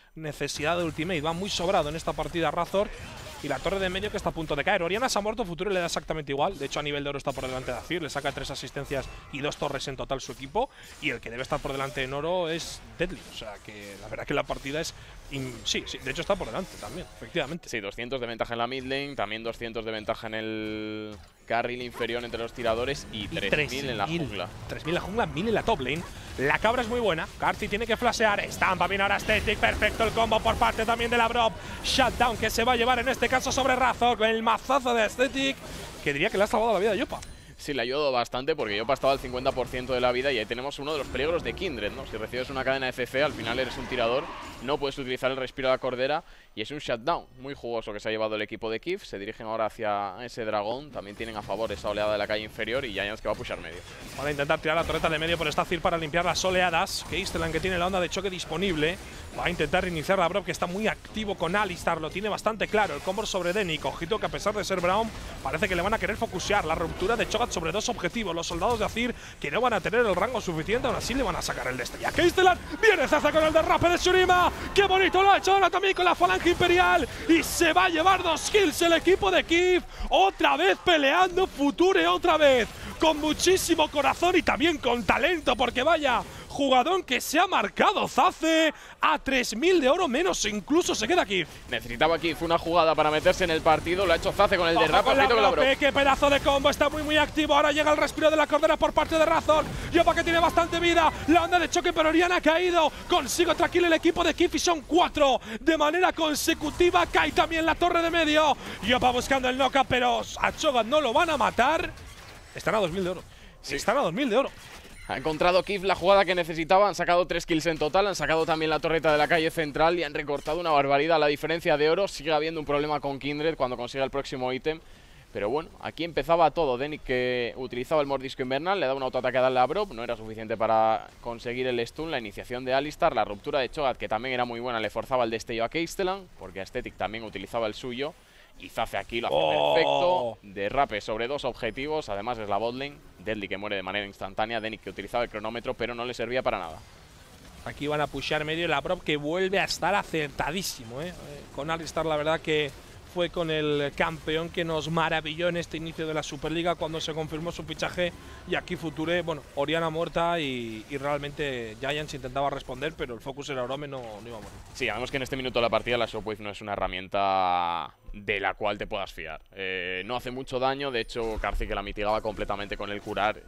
necesidad de ultimate. Va muy sobrado en esta partida Razor. Y la torre de medio que está a punto de caer. Oriana se ha muerto, Futuro le da exactamente igual. De hecho, a nivel de oro está por delante de Azir. Le saca tres asistencias y dos torres en total su equipo. Y el que debe estar por delante en oro es Deadly. O sea, que la verdad que la partida es… Sí, sí, de hecho está por delante también, efectivamente. Sí, doscientos de ventaja en la mid lane. También doscientos de ventaja en el carril inferior entre los tiradores. Y, y tres mil en la jungla. tres mil en la jungla, mil en la top lane. La cabra es muy buena. Karthi tiene que flashear. Estampa bien ahora Aesthetic. Perfecto el combo por parte también de la Braum. Shutdown que se va a llevar en este caso sobre Razor con el mazazo de Aesthetic, que diría que le ha salvado la vida a Yopa. Sí, le ayudó bastante porque Yopa estaba al cincuenta por ciento de la vida y ahí tenemos uno de los peligros de Kindred, ¿no? Si recibes una cadena de C C, al final eres un tirador, no puedes utilizar el respiro de la cordera y es un shutdown muy jugoso que se ha llevado el equipo de Kif. Se dirigen ahora hacia ese dragón, también tienen a favor esa oleada de la calle inferior y Giants que va a pushar medio. Van a intentar tirar la torreta de medio por esta Azir para limpiar las oleadas. Keistlan, que tiene la onda de choque disponible, va a intentar reiniciar la Braum, que está muy activo con Alistar, lo tiene bastante claro. El combo sobre Denic, ojito que a pesar de ser Braum, parece que le van a querer focusear. La ruptura de Cho'Gath sobre dos objetivos. Los soldados de Azir, que no van a tener el rango suficiente, aún así le van a sacar el destello. A Keistlan viene Zaza con el derrape de Shurima. ¡Qué bonito lo ha hecho ahora también con la falange imperial! Y se va a llevar dos kills el equipo de Kif. Otra vez peleando Future, otra vez con muchísimo corazón y también con talento, porque vaya jugadón que se ha marcado Zaze a tres mil de oro menos, incluso se queda Kif. Necesitaba Kif una jugada para meterse en el partido, lo ha hecho Zaze con el derrape. Con la con la ¡qué pedazo de combo! Está muy muy activo, ahora llega el respiro de la cordera por parte de Razor. Yopa que tiene bastante vida, la onda de choque pero Oriana ha caído, consigue otra kill el equipo de Kif y son cuatro de manera consecutiva. Cae también la torre de medio, Yopa buscando el knockup, pero a Cho'Gath no lo van a matar. Están a dos mil de oro, sí. Están a dos mil de oro. Ha encontrado Kif la jugada que necesitaba, han sacado tres kills en total, han sacado también la torreta de la calle central y han recortado una barbaridad la diferencia de oro. Sigue habiendo un problema con Kindred cuando consiga el próximo ítem, pero bueno, aquí empezaba todo. Denic, que utilizaba el mordisco invernal, le da un autoataque a darle a Braum, no era suficiente para conseguir el stun. La iniciación de Alistar, la ruptura de Cho'Gath, que también era muy buena, le forzaba el destello a Keistlan, porque Aesthetic también utilizaba el suyo. Y Zaze aquí lo hace oh. perfecto. Derrape sobre dos objetivos. Además es la botlane. Deadly que muere de manera instantánea. Denic que utilizaba el cronómetro pero no le servía para nada. Aquí van a pushear medio la Braum, que vuelve a estar acertadísimo, ¿eh? Con Alistar la verdad que fue con el campeón que nos maravilló en este inicio de la Superliga cuando se confirmó su fichaje. Y aquí Future, bueno, Oriana muerta y, y realmente Giants intentaba responder, pero el focus era Orome, no, no iba a morir. Sí, además que en este minuto de la partida la Shockwave no es una herramienta de la cual te puedas fiar. Eh, no hace mucho daño, de hecho Karthi que la mitigaba completamente con el curar.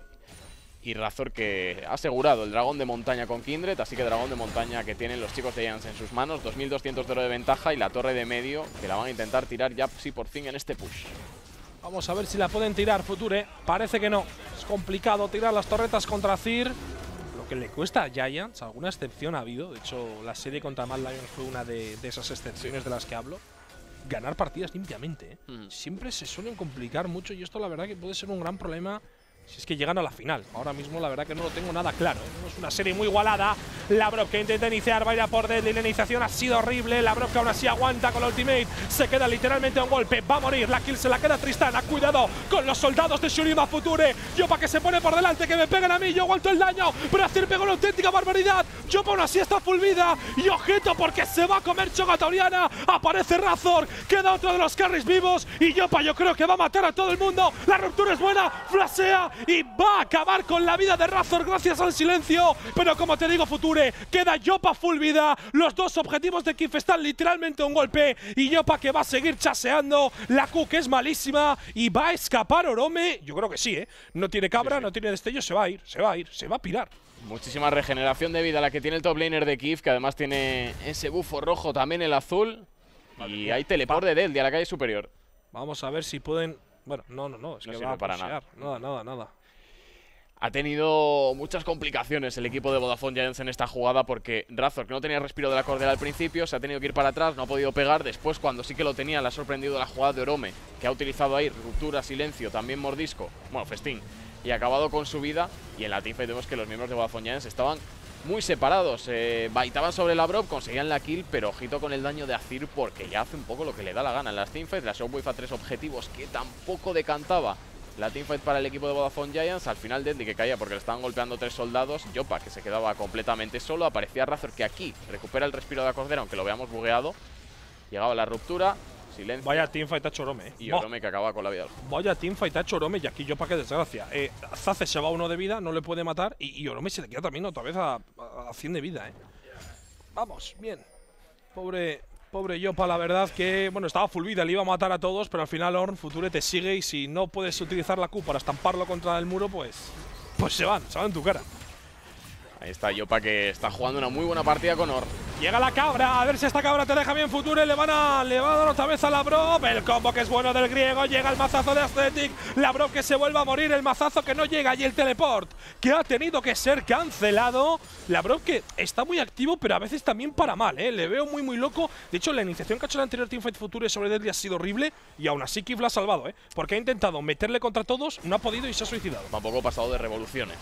Y Razor que ha asegurado el dragón de montaña con Kindred, así que dragón de montaña que tienen los chicos de Giants en sus manos, dos mil doscientos de oro de ventaja y la torre de medio que la van a intentar tirar ya sí por fin en este push. Vamos a ver si la pueden tirar Future, parece que no, es complicado tirar las torretas contra Azir, lo que le cuesta a Giants, alguna excepción ha habido, de hecho la serie contra Mad Lions fue una de, de esas excepciones de las que hablo. Ganar partidas limpiamente, ¿eh? Mm. Siempre se suelen complicar mucho y esto la verdad que puede ser un gran problema si es que llegan a la final. Ahora mismo la verdad que no lo tengo nada claro, ¿eh? Es una serie muy igualada. La Braum que intenta iniciar, va a ir a por Deadly. La iniciación ha sido horrible. La Braum que aún así aguanta con la ultimate. Se queda literalmente a un golpe. Va a morir. La kill se la queda Tristana. Cuidado con los soldados de Shurima Future. Yopa que se pone por delante. Que me pegan a mí. Yo aguanto el daño. Pero Azir pegó una auténtica barbaridad. Yopa aún así está full vida. Y ojito porque se va a comer Cho'Gath Oriana. Aparece Razor. Queda otro de los carries vivos. Y Yopa yo creo que va a matar a todo el mundo. La ruptura es buena. Flashea. Y va a acabar con la vida de Razor gracias al silencio. Pero como te digo Future, queda Yopa full vida. Los dos objetivos de Kif están literalmente a un golpe. Y Yopa que va a seguir chaseando. La Q que es malísima. Y va a escapar Orome. Yo creo que sí, ¿eh? No tiene cabra, sí, sí. no tiene destello. Se va a ir, se va a ir, se va a pirar. Muchísima regeneración de vida la que tiene el top laner de Kif, que además tiene ese bufo rojo, también el azul. Vale, y hay teleport de Deadly a la calle superior. Vamos a ver si pueden… Bueno, no, no, no, es no que sirve va a para nada. nada, nada, nada. Ha tenido muchas complicaciones el equipo de Vodafone Giants en esta jugada porque Razor, que no tenía respiro de la cordera al principio, se ha tenido que ir para atrás, no ha podido pegar. Después, cuando sí que lo tenía, le ha sorprendido la jugada de Orome, que ha utilizado ahí ruptura, silencio, también mordisco, bueno, festín, y ha acabado con su vida. Y en la teamfight vemos que los miembros de Vodafone Giants estaban muy separados, eh, baitaban sobre la Braum, conseguían la kill, pero ojito con el daño de Azir porque ya hace un poco lo que le da la gana en las teamfights. La Shockwave a tres objetivos que tampoco decantaba la teamfight para el equipo de Vodafone Giants. Al final Deadly que caía porque le estaban golpeando tres soldados. Yopa que se quedaba completamente solo. Aparecía Razor que aquí recupera el respiro de la cordera, aunque lo veamos bugueado. Llegaba la ruptura. Silencio. Vaya teamfight ha hecho Orome, eh. Y Orome oh. que acaba con la vida. Vaya teamfight ha hecho Orome y aquí Yopa, qué desgracia. Eh, Zaze se va uno de vida, no le puede matar. Y, y Orome se le queda también otra vez a, a cien de vida, eh. Vamos, bien. Pobre, pobre Yopa, la verdad que, bueno, estaba full vida, le iba a matar a todos, pero al final Orn, Future te sigue y si no puedes utilizar la Q para estamparlo contra el muro, pues, pues se van, se van en tu cara. Ahí está Yopa que está jugando una muy buena partida con Orn. Llega la cabra, a ver si esta cabra te deja bien Future, le van a, le va a dar otra vez a Labrov, el combo que es bueno del griego, llega el mazazo de Aesthetic, Labrov que se vuelve a morir, el mazazo que no llega y el teleport que ha tenido que ser cancelado. Labrov que está muy activo pero a veces también para mal, eh, le veo muy muy loco. De hecho la iniciación que ha hecho el anterior Teamfight Future sobre Deadly ha sido horrible y aún así Kif la ha salvado, eh, porque ha intentado meterle contra todos, no ha podido y se ha suicidado. Va un poco pasado de revoluciones.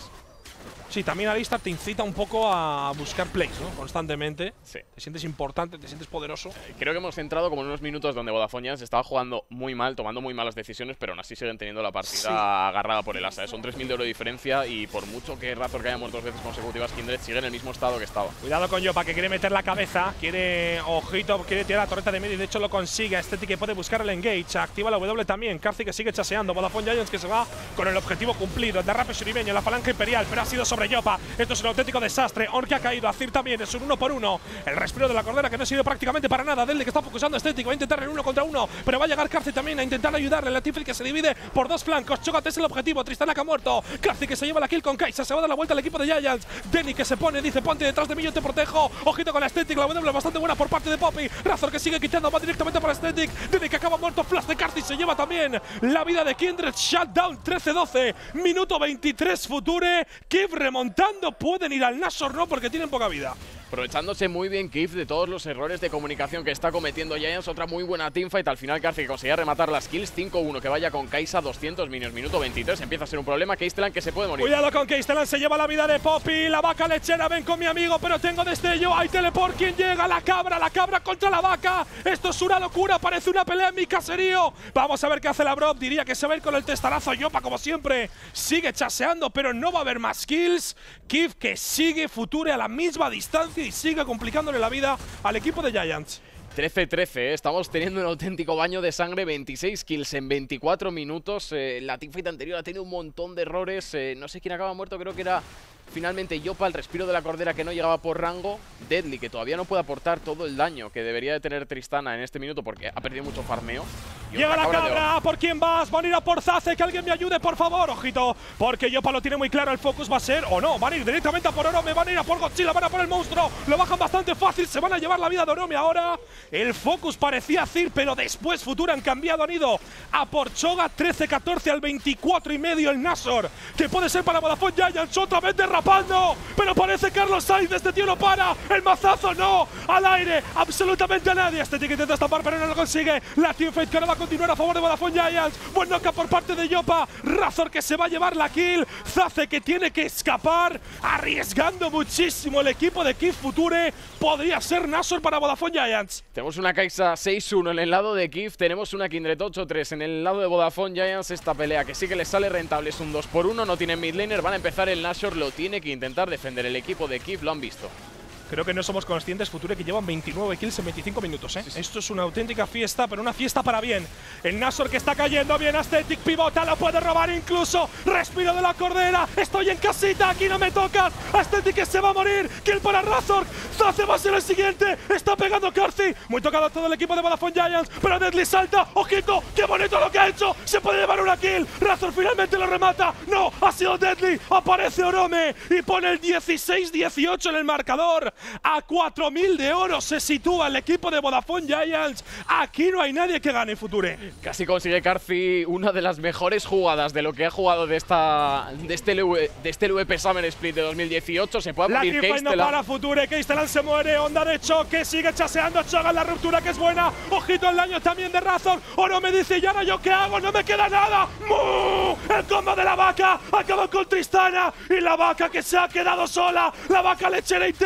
Sí, también Alistar te incita un poco a buscar plays, ¿no? Constantemente. Sí. Te sientes importante, te sientes poderoso. Creo que hemos entrado como en unos minutos donde Vodafone Giants estaba jugando muy mal, tomando muy malas decisiones, pero aún así siguen teniendo la partida sí. agarrada por el asa. Son tres mil de oro de diferencia y por mucho que Razor que haya muerto dos veces consecutivas, Kindred sigue en el mismo estado que estaba. Cuidado con Yopa, que quiere meter la cabeza, quiere, ojito, quiere tirar la torreta de medio y de hecho lo consigue. Aesthetic que puede buscar el engage, activa la W también. Karthi que sigue chaseando, Vodafone Giants que se va con el objetivo cumplido. El derrape suribeño, la falange imperial, pero ha sido sobre Yopa. Esto es un auténtico desastre. Orn que ha caído, Azir también, es un uno por uno. El respiro de la cordera que no ha sido prácticamente para nada. Deadly que está focusando Aesthetic, va a intentar en uno contra uno, pero va a llegar Karthi también a intentar ayudarle. La teamfight que se divide por dos flancos. Chogat es el objetivo, Tristana que ha muerto. Karthi que se lleva la kill con Kai'Sa, se va a dar la vuelta al equipo de Giants. Denny que se pone, dice ponte detrás de mí, yo te protejo. Ojito con la Aesthetic, la W bastante buena por parte de Poppy. Razor que sigue quitando, va directamente para Aesthetic. Denny que acaba muerto, flash de Karthi, se lleva también la vida de Kindred. Shutdown trece doce, minuto veintitrés Future. Kif remontando, pueden ir al Nashor, no, porque tienen poca vida. Aprovechándose muy bien Kif de todos los errores de comunicación que está cometiendo Giants. Otra muy buena teamfight. Al final Karthi que conseguía rematar las kills. cinco uno que vaya con Kai'Sa, doscientos minions. Minuto veintitrés. Empieza a ser un problema. Castellan que se puede morir. Cuidado con Castellan, se lleva la vida de Poppy. La vaca lechera, ven con mi amigo, pero tengo destello. Hay teleport. ¿Quién llega? La cabra, la cabra contra la vaca. Esto es una locura. Parece una pelea en mi caserío. Vamos a ver qué hace Labrov. Diría que se va a ir con el testarazo. Yopa, como siempre, sigue chaseando, pero no va a haber más kills. Kif que sigue Future a la misma distancia y sigue complicándole la vida al equipo de Giants. trece trece, ¿eh? Estamos teniendo un auténtico baño de sangre. veintiséis kills en veinticuatro minutos. Eh, la teamfight anterior ha tenido un montón de errores. Eh, no sé quién acaba muerto, creo que era finalmente Yopa, el respiro de la cordera que no llegaba por rango. Deadly, que todavía no puede aportar todo el daño que debería de tener Tristana en este minuto porque ha perdido mucho farmeo. Y llega la cabra, ¿por quién vas? Van a ir a por Zaze, que alguien me ayude, por favor, ojito, porque Yopa lo tiene muy claro, el focus va a ser, o no, van a ir directamente a por Orome, van a ir a por Godzilla, van a por el monstruo, lo bajan bastante fácil, se van a llevar la vida de Orome ahora. El focus parecía Azir, pero después Future han cambiado, han ido a por Chogat, trece catorce al veinticuatro y medio el Nashor, que puede ser para Vodafone Giants, otra vez derrapando, pero parece Carlos Sainz, este tío no para, el mazazo no, al aire, absolutamente a nadie, este tío que intenta estampar pero no lo consigue, la teamfight que ahora va a continuar a favor de Vodafone Giants, buen knockup por parte de Yopa, Razor que se va a llevar la kill, Zaze que tiene que escapar, arriesgando muchísimo el equipo de Kif Future, podría ser Nashor para Vodafone Giants. Tenemos una Kai'Sa seis uno en el lado de Kif, tenemos una Kindred ocho tres en el lado de Vodafone Giants. Esta pelea que sí que les sale rentable, es un dos por uno, no tienen midlaner, van a empezar el Nashor, lo tiene que intentar defender el equipo de Kif, lo han visto. Creo que no somos conscientes, Future, que llevan veintinueve kills en veinticinco minutos, ¿eh? Sí, sí. Esto es una auténtica fiesta, pero una fiesta para bien. El Nashor que está cayendo bien, Aesthetic pivota, lo puede robar incluso. Respiro de la cordera, estoy en casita, aquí no me tocas. Aesthetic que se va a morir, kill para Razor. Zaze va a ser el siguiente, está pegando Karthi. Muy tocado todo el equipo de Vodafone Giants, pero Deadly salta, ojito, qué bonito lo que ha hecho. Se puede llevar una kill, Razor finalmente lo remata. No, ha sido Deadly, aparece Orome y pone el dieciséis dieciocho en el marcador. A cuatro mil de oro se sitúa el equipo de Vodafone Giants. Aquí no hay nadie que gane Future. Casi consigue Karthi una de las mejores jugadas de lo que ha jugado de esta de este L V, de este L V P Summer Split de dos mil dieciocho. Se puede morir Castellan. La no para Future, Castellan se muere, onda de choque, sigue chaseando, Chogat la ruptura que es buena. Ojito el daño también de Razor. Oro me dice, ¿y ahora yo qué hago? No me queda nada. ¡Mu! El combo de la vaca acaba con Tristana y la vaca que se ha quedado sola. La vaca lechera intenta llegar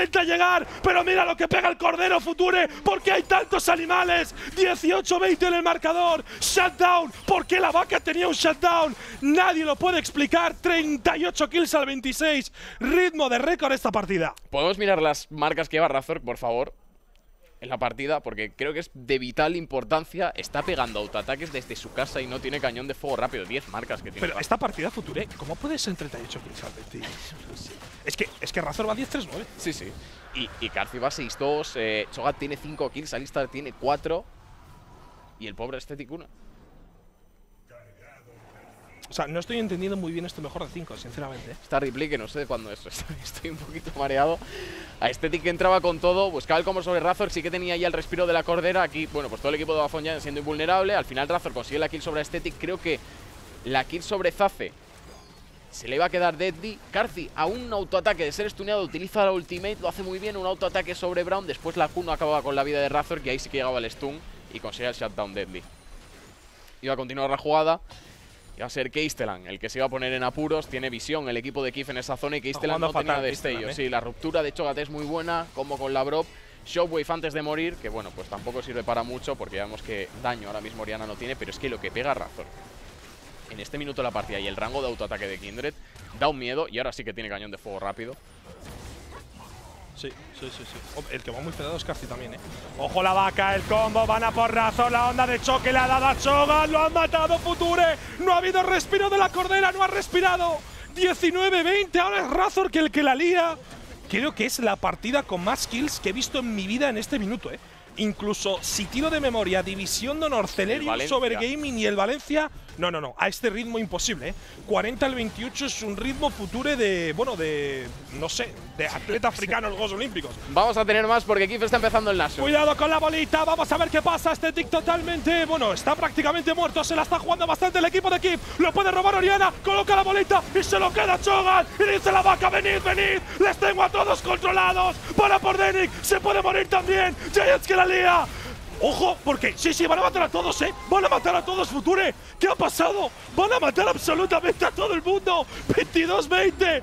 pegar, pero mira lo que pega el Cordero Future. ¿Por qué hay tantos animales? dieciocho veinte en el marcador. Shutdown. ¿Por qué la vaca tenía un shutdown? Nadie lo puede explicar. treinta y ocho kills al veintiséis. Ritmo de récord esta partida. ¿Podemos mirar las marcas que lleva Razork, por favor? En la partida, porque creo que es de vital importancia. Está pegando autoataques desde su casa y no tiene cañón de fuego rápido. diez marcas que tiene. Pero esta partida Future, ¿cómo puede ser treinta y ocho kills al veinte? Es que, es que Razor va diez tres nueve. Sí, sí. Y, y Karthi va seis dos. Eh, Cho'Gath tiene cinco kills. Alistar tiene cuatro. Y el pobre Aesthetic uno. O sea, no estoy entendiendo muy bien esto mejor de cinco, sinceramente. Esta replay que no sé de cuándo es. Estoy un poquito mareado. Aesthetic entraba con todo, buscaba el combo sobre Razork, sí que tenía ya el respiro de la Cordera. Aquí, bueno, pues todo el equipo de Bafón ya siendo invulnerable. Al final Razork consigue la kill sobre Aesthetic. Creo que la kill sobre Zace se le va a quedar Deadly. Karthi a un autoataque de ser stuneado utiliza la ultimate, lo hace muy bien. Un autoataque sobre Braum. Después la Q no acababa con la vida de Razork y ahí sí que llegaba el stun y conseguía el shutdown Deadly. Iba a continuar la jugada. Iba a ser Castellan el que se iba a poner en apuros. Tiene visión el equipo de Kif en esa zona y Castellan no tenía destello. ¿eh? Sí, la ruptura de Cho'Gath es muy buena, como con la Brop. Shockwave antes de morir, que bueno, pues tampoco sirve para mucho porque ya vemos que daño ahora mismo Orianna no tiene, pero es que lo que pega Razork en este minuto de la partida y el rango de autoataque de Kindred da un miedo y ahora sí que tiene cañón de fuego rápido. Sí, sí, sí, sí. El que va muy fedado es Karthi también, ¿eh? ¡Ojo la vaca! El combo, van a por Razor. La onda de choque le ha dado a Cho'Gath. Lo han matado Future. No ha habido respiro de la Cordera. No ha respirado. diecinueve veinte. Ahora es Razor que el que la lía. Creo que es la partida con más kills que he visto en mi vida en este minuto, ¿eh? Incluso si tiro de memoria División de Honor, Celerium sobre Gaming y el Valencia. No, no, no. A este ritmo imposible, ¿eh? cuarenta al veintiocho es un ritmo Future de… Bueno, de… No sé, de atleta africano en los Juegos Olímpicos. Vamos a tener más porque Kif está empezando el Naso. Cuidado con la bolita. Vamos a ver qué pasa. Aesthetic totalmente… Bueno, está prácticamente muerto. Se la está jugando bastante el equipo de Kif. Lo puede robar Orianna. Coloca la bolita y se lo queda Cho'Gath. Y dice la vaca, venid, venid. Les tengo a todos controlados. Para por Denic. Se puede morir también. Giants que la lía. ¡Ojo! Porque sí, sí, van a matar a todos, ¿eh? ¡Van a matar a todos, Future! ¿Qué ha pasado? ¡Van a matar absolutamente a todo el mundo! veintidós veinte.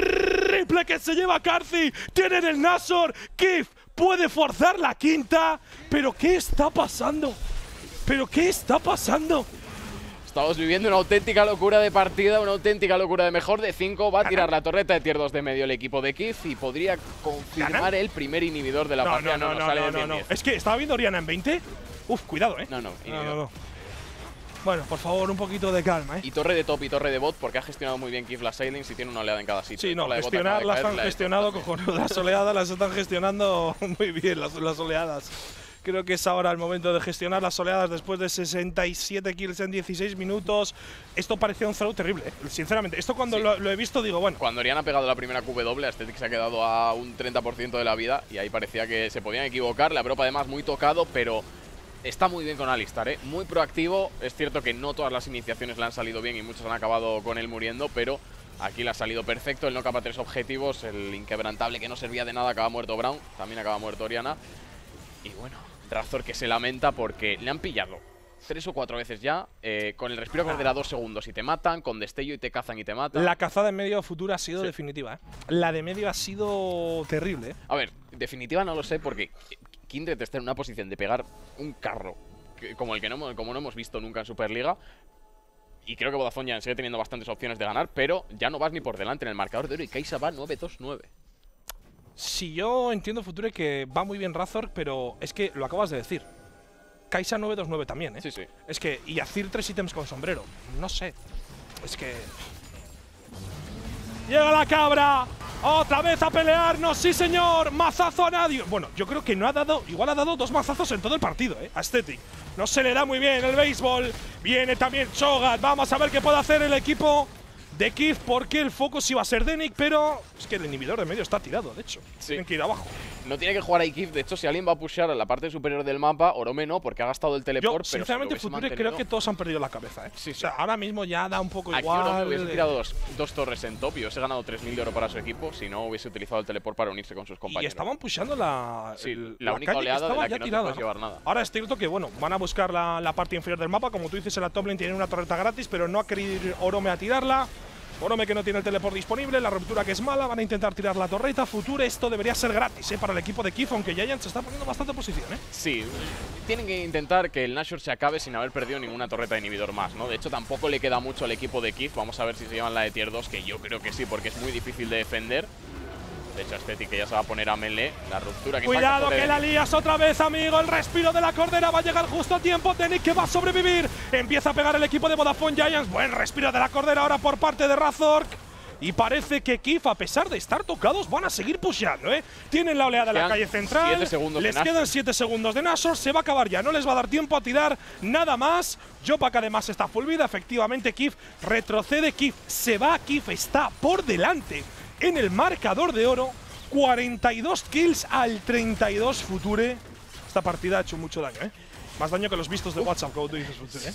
Triple que se lleva Karthi. Tienen el Nashor. Kif puede forzar la quinta. ¿Pero qué está pasando? ¿Pero qué está pasando? Estamos viviendo una auténtica locura de partida, una auténtica locura de mejor de cinco. Va a tirar la torreta de tier dos de medio el equipo de Kif y podría confirmar ¿Ganan? el primer inhibidor de la no, partida. No, no, no, no, sale no, no, no. Es que estaba viendo Orianna en veinte. Uf, cuidado, ¿eh? No, no, no, no, no. Bueno, por favor, un poquito de calma, ¿eh? Y torre de top y torre de bot porque ha gestionado muy bien Kif las sailings y tiene una oleada en cada sitio. Sí, no, gestionar las han gestionado cojonudas. Las oleadas las están gestionando muy bien, las, las oleadas. Creo que es ahora el momento de gestionar las oleadas después de sesenta y siete kills en dieciséis minutos. Esto parecía un throw terrible, ¿eh? Sinceramente. Esto cuando sí. lo, lo he visto digo, bueno… Cuando Orianna ha pegado la primera Q W, Aesthetic se ha quedado a un treinta por ciento de la vida y ahí parecía que se podían equivocar. La Europa además muy tocado, pero está muy bien con Alistar, ¿eh? Muy proactivo. Es cierto que no todas las iniciaciones le han salido bien y muchos han acabado con él muriendo, pero aquí le ha salido perfecto. Él no capa tres objetivos. El inquebrantable que no servía de nada acaba muerto Braum. También acaba muerto Orianna. Y bueno… Razor que se lamenta porque le han pillado tres o cuatro veces ya, eh, con el respiro cordera dos segundos y te matan, con destello y te cazan y te matan. La cazada en medio Futura ha sido sí. definitiva, ¿eh? La de medio ha sido terrible, ¿eh? A ver, definitiva no lo sé porque Kindred está en una posición de pegar un carro que, como el que no, como no hemos visto nunca en Superliga. Y creo que Vodafone ya sigue teniendo bastantes opciones de ganar, pero ya no vas ni por delante en el marcador de oro y Kai'Sa va nueve dos nueve. Si yo entiendo, Future, que va muy bien Razork, pero es que lo acabas de decir. Kai'Sa nueve dos nueve también, ¿eh? Sí, sí. Es que… Y Azir tres ítems con sombrero. No sé. Es que… ¡Llega la cabra! ¡Otra vez a pelearnos! ¡Sí, señor! ¡Mazazo a nadie! Bueno, yo creo que no ha dado… Igual ha dado dos mazazos en todo el partido, ¿eh? A Aesthetic. No se le da muy bien el béisbol. Viene también Cho'Gath. Vamos a ver qué puede hacer el equipo de Kif, porque el focus iba a ser Denic, pero es que el inhibidor de medio está tirado, de hecho. Sí. Tienen que ir abajo. No tiene que jugar ahí Kif. De hecho, si alguien va a pushear a la parte superior del mapa, Orome no, porque ha gastado el teleport. Yo, sinceramente, pero si Future, creo que todos han perdido la cabeza, ¿eh? Sí, sí. O sea, ahora mismo ya da un poco Aquí igual. Orome hubiese tirado dos, dos torres en top y hubiese ganado tres mil de oro para su equipo si no hubiese utilizado el teleport para unirse con sus compañeros. Y estaban pusheando la… Sí, el, la, la única calle oleada que de la ya que no tirada, te puedes llevar nada. Ahora es cierto que, bueno, van a buscar la, la parte inferior del mapa. Como tú dices, en la top lane tienen una torreta gratis, pero no ha querido ir Orome a tirarla. Orome que no tiene el teleport disponible, la ruptura que es mala, van a intentar tirar la torreta. Future, esto debería ser gratis ¿eh? para el equipo de Kif, aunque Giants se está poniendo bastante posición. ¿eh? Sí, tienen que intentar que el Nashor se acabe sin haber perdido ninguna torreta de inhibidor más, ¿no? De hecho, tampoco le queda mucho al equipo de Kif. Vamos a ver si se llevan la de tier dos, que yo creo que sí, porque es muy difícil de defender. De hecho, Aesthetic que ya se va a poner a melee. La ruptura que Cuidado que la lías otra vez, amigo. El respiro de la cordera va a llegar justo a tiempo. Tenik que va a sobrevivir. Empieza a pegar el equipo de Vodafone Giants. Buen respiro de la cordera ahora por parte de Razork. Y parece que Kif, a pesar de estar tocados, van a seguir pusheando, ¿eh? Tienen la oleada en la calle central. Les quedan siete segundos de Nashor. Se va a acabar ya. No les va a dar tiempo a tirar nada más. Yopa, que además está full vida. Efectivamente, Kif retrocede. Kif se va. Kif está por delante en el marcador de oro. cuarenta y dos kills al treinta y dos Future. Esta partida ha hecho mucho daño, ¿eh? Más daño que los vistos de WhatsApp, como tú dices, Future, ¿eh?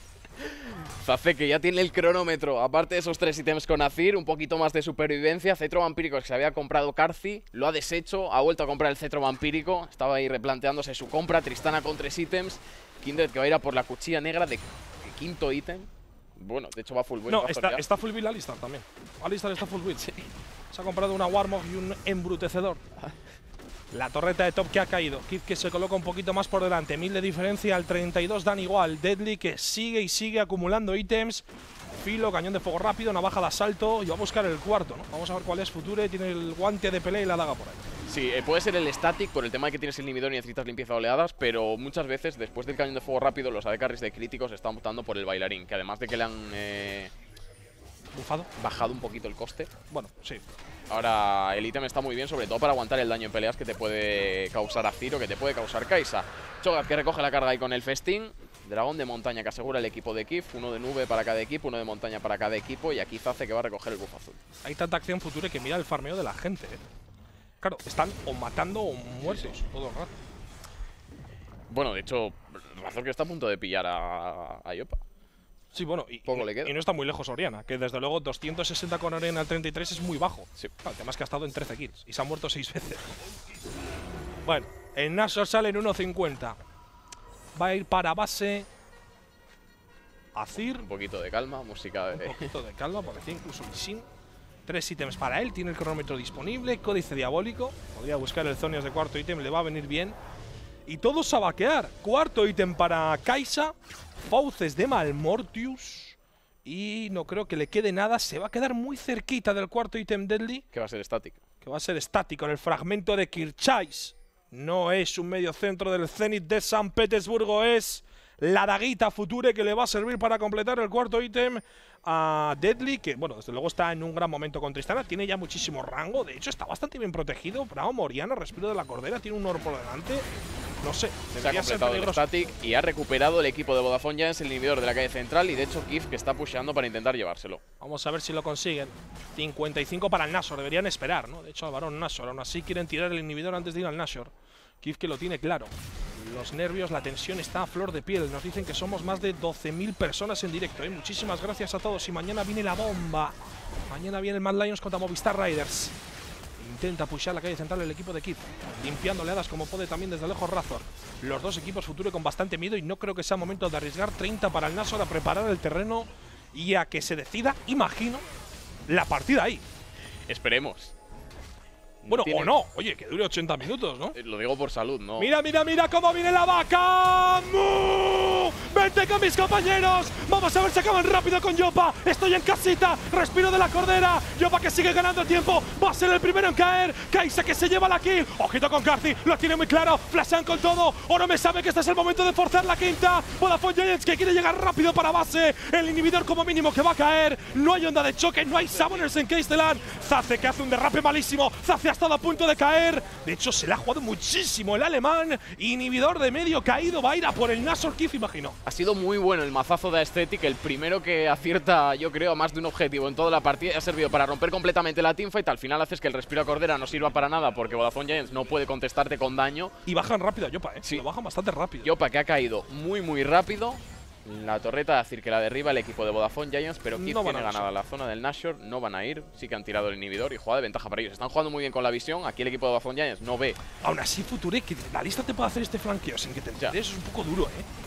Zaze, que ya tiene el cronómetro. Aparte de esos tres ítems con Azir, un poquito más de supervivencia. Cetro vampírico que se había comprado Karthi, lo ha deshecho, ha vuelto a comprar el cetro vampírico. Estaba ahí replanteándose su compra. Tristana con tres ítems. Kindred que va a ir a por la cuchilla negra de, de quinto ítem. Bueno, de hecho va full build. No, está, está full build Alistar también. Alistar está full build. Sí. Se ha comprado una Warmog y un embrutecedor. La torreta de top que ha caído. Kif que se coloca un poquito más por delante. Mil de diferencia al treinta y dos dan igual. Deadly que sigue y sigue acumulando ítems. Filo, cañón de fuego rápido, navaja de asalto. Y va a buscar el cuarto, ¿no? Vamos a ver cuál es Future. Tiene el guante de pelea y la daga por ahí. Sí, eh, puede ser el static por el tema de que tienes el inhibidor y necesitas limpieza de oleadas, pero muchas veces después del cañón de fuego rápido los A D carries de críticos están optando por el bailarín, que además de que le han eh, bufado, bajado un poquito el coste. Bueno, sí. Ahora el ítem está muy bien, sobre todo para aguantar el daño en peleas que te puede causar Azir o que te puede causar Kai'Sa. Cho'Gath que recoge la carga ahí con el festín. Dragón de montaña que asegura el equipo de Kif. Uno de nube para cada equipo, uno de montaña para cada equipo. Y aquí Zaze que va a recoger el buff azul. Hay tanta acción Future que mira el farmeo de la gente, ¿eh? Claro, están o matando o muertos todo el rato. Bueno, de hecho, Razork que está a punto de pillar a, a Yopa. Sí, bueno, y, Poco y, le queda. y no está muy lejos Oriana, que desde luego doscientos sesenta con Oriana al treinta y tres es muy bajo. Sí. Claro, el tema es que ha estado en trece kills y se ha muerto seis veces. Bueno, el Nashor sale en uno cincuenta. Va a ir para base Azir. Un poquito de calma, música de… Un poquito de calma, parecía incluso Sin. Tres ítems para él, tiene el cronómetro disponible, códice diabólico. Podría buscar el Zonios de cuarto ítem, le va a venir bien. Y todos a vaquear. Cuarto ítem para Kai'Sa. Fauces de Malmortius. Y no creo que le quede nada. Se va a quedar muy cerquita del cuarto ítem Deadly. Que va a ser estático. Que va a ser estático en el fragmento de Kirchais. No es un medio centro del Zenit de San Petersburgo. Es la daguita Future que le va a servir para completar el cuarto ítem a Deadly, que bueno, desde luego está en un gran momento con Tristana, tiene ya muchísimo rango, de hecho está bastante bien protegido. Bravo, Moriana, respiro de la cordera, tiene un oro por delante. No sé, se ha completado el static y ha recuperado el equipo de Vodafone Giants el inhibidor de la calle central y de hecho Kif que está pusheando para intentar llevárselo. Vamos a ver si lo consiguen. cincuenta y cinco para el Nashor, deberían esperar, ¿no? De hecho al varón Nashor, aún así quieren tirar el inhibidor antes de ir al Nashor. Kif que lo tiene claro. Los nervios, la tensión está a flor de piel. Nos dicen que somos más de doce mil personas en directo, ¿eh? Muchísimas gracias a todos y mañana viene la bomba. Mañana viene el Mad Lions contra Movistar Riders. Intenta pushear la calle central el equipo de Kif, limpiando oleadas como puede también desde lejos Razor. Los dos equipos Future con bastante miedo y no creo que sea momento de arriesgar. Treinta para el Nashor a preparar el terreno y a que se decida, imagino, la partida ahí. Esperemos. Bueno, o no. Oye, que dure ochenta minutos, ¿no? Lo digo por salud, ¿no? Mira, mira, mira cómo viene la vaca. ¡Mu! ¡Vente con mis compañeros! Vamos a ver si acaban rápido con Yopa. Estoy en casita. Respiro de la cordera. Yopa que sigue ganando el tiempo. Va a ser el primero en caer. Kai'Sa que se lleva la kill. Ojito con Karthi. Lo tiene muy claro. Flashean con todo. Oro me sabe que este es el momento de forzar la quinta. Vodafone Giants que quiere llegar rápido para base. El inhibidor como mínimo que va a caer. No hay onda de choque. No hay Summoners en Castellan. Zaze que hace un derrape malísimo. Zaze ha estado a punto de caer. De hecho, se le ha jugado muchísimo el alemán. Inhibidor de medio caído. Va a ir a por el Nashor Kif, imagino. Ha sido muy bueno el mazazo de Aesthetic. El primero que acierta, yo creo, a más de un objetivo en toda la partida. Ha servido para romper completamente la teamfight. Al final haces que el respiro a cordera no sirva para nada porque Vodafone Giants no puede contestarte con daño. Y bajan rápido a Yopa, ¿eh? Sí. Lo bajan bastante rápido. Yopa que ha caído muy, muy rápido. La torreta, es decir, que la derriba el equipo de Vodafone Giants, pero Kif no tiene ganada la zona del Nashor, no van a ir, sí que han tirado el inhibidor y jugada de ventaja para ellos. Están jugando muy bien con la visión, aquí el equipo de Vodafone Giants no ve. Aún así, Future, que la lista te puede hacer este flanqueo sin que te enteres, es un poco duro, ¿eh?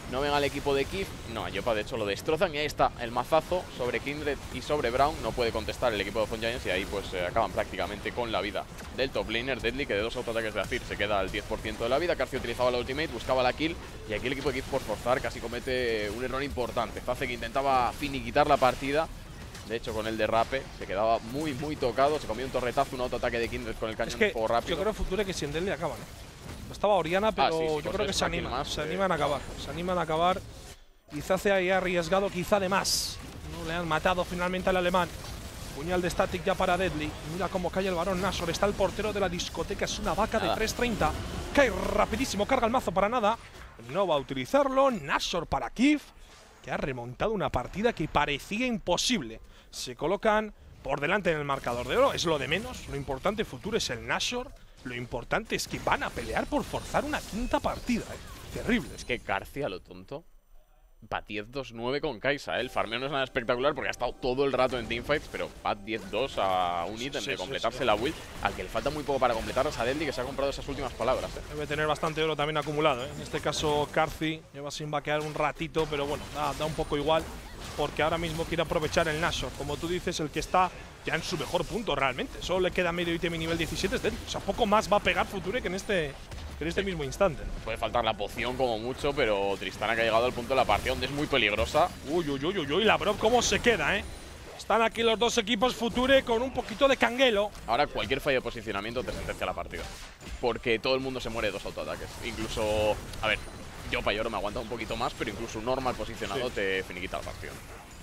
no ven al equipo de Kif. No, a Yopa de hecho lo destrozan y ahí está el mazazo sobre Kindred y sobre Braum. No puede contestar el equipo de Vodafone Giants y ahí pues eh, acaban prácticamente con la vida del top laner Deadly, que de dos autoataques de Azir se queda al diez por ciento de la vida. Karthie utilizaba la ultimate, buscaba la kill y aquí el equipo de Kif por forzar casi comete un error importante. Zacek intentaba finiquitar la partida. De hecho, con el derrape se quedaba muy, muy tocado. Se comió un torretazo, un autoataque de Kindred con el cañón es que por rápido. Yo creo, Future, que si en Deadly acaban, ¿eh? Estaba Oriana, pero ah, sí, sí, yo pues creo que es se una kill animan. más, se eh. animan a acabar. Se animan a acabar. Quizá se haya arriesgado, quizá de más. No le han matado finalmente al alemán. Puñal de Static ya para Deadly. Mira cómo cae el varón Nashor. Está el portero de la discoteca. Es una vaca nada. de tres treinta. Cae rapidísimo, carga el mazo para nada. No va a utilizarlo. Nashor para Kif, que ha remontado una partida que parecía imposible. Se colocan por delante en el marcador de oro. Es lo de menos. Lo importante, Future, es el Nashor. Lo importante es que van a pelear por forzar una quinta partida. ¿eh? Terrible. Es que Karthie, a lo tonto, va diez dos nueve con Kai'Sa, ¿eh? El farmeo no es nada espectacular porque ha estado todo el rato en teamfights, pero va diez dos a un ítem Sí, de sí, completarse sí. la build, al que le falta muy poco para completar a Deadly, que se ha comprado esas últimas palabras, ¿eh? Debe tener bastante oro también acumulado, ¿eh? En este caso, Karthie lleva sin vaquear un ratito, pero bueno, da, da un poco igual, porque ahora mismo quiere aprovechar el Nashor. Como tú dices, el que está ya en su mejor punto realmente. Solo le queda medio ítem y nivel diecisiete es Deadly. O sea, poco más va a pegar Future que en este, que en este mismo instante. Puede faltar la poción como mucho, pero Tristana, que ha llegado al punto de la partida donde es muy peligrosa. Uy, uy, uy, uy, uy, la Braum cómo se queda, ¿eh? Están aquí los dos equipos Future con un poquito de canguelo. Ahora cualquier fallo de posicionamiento te sentencia la partida, porque todo el mundo se muere de dos autoataques. Incluso, a ver, yo Payoro me aguanta un poquito más, pero incluso un normal posicionado Sí. te finiquita la partida.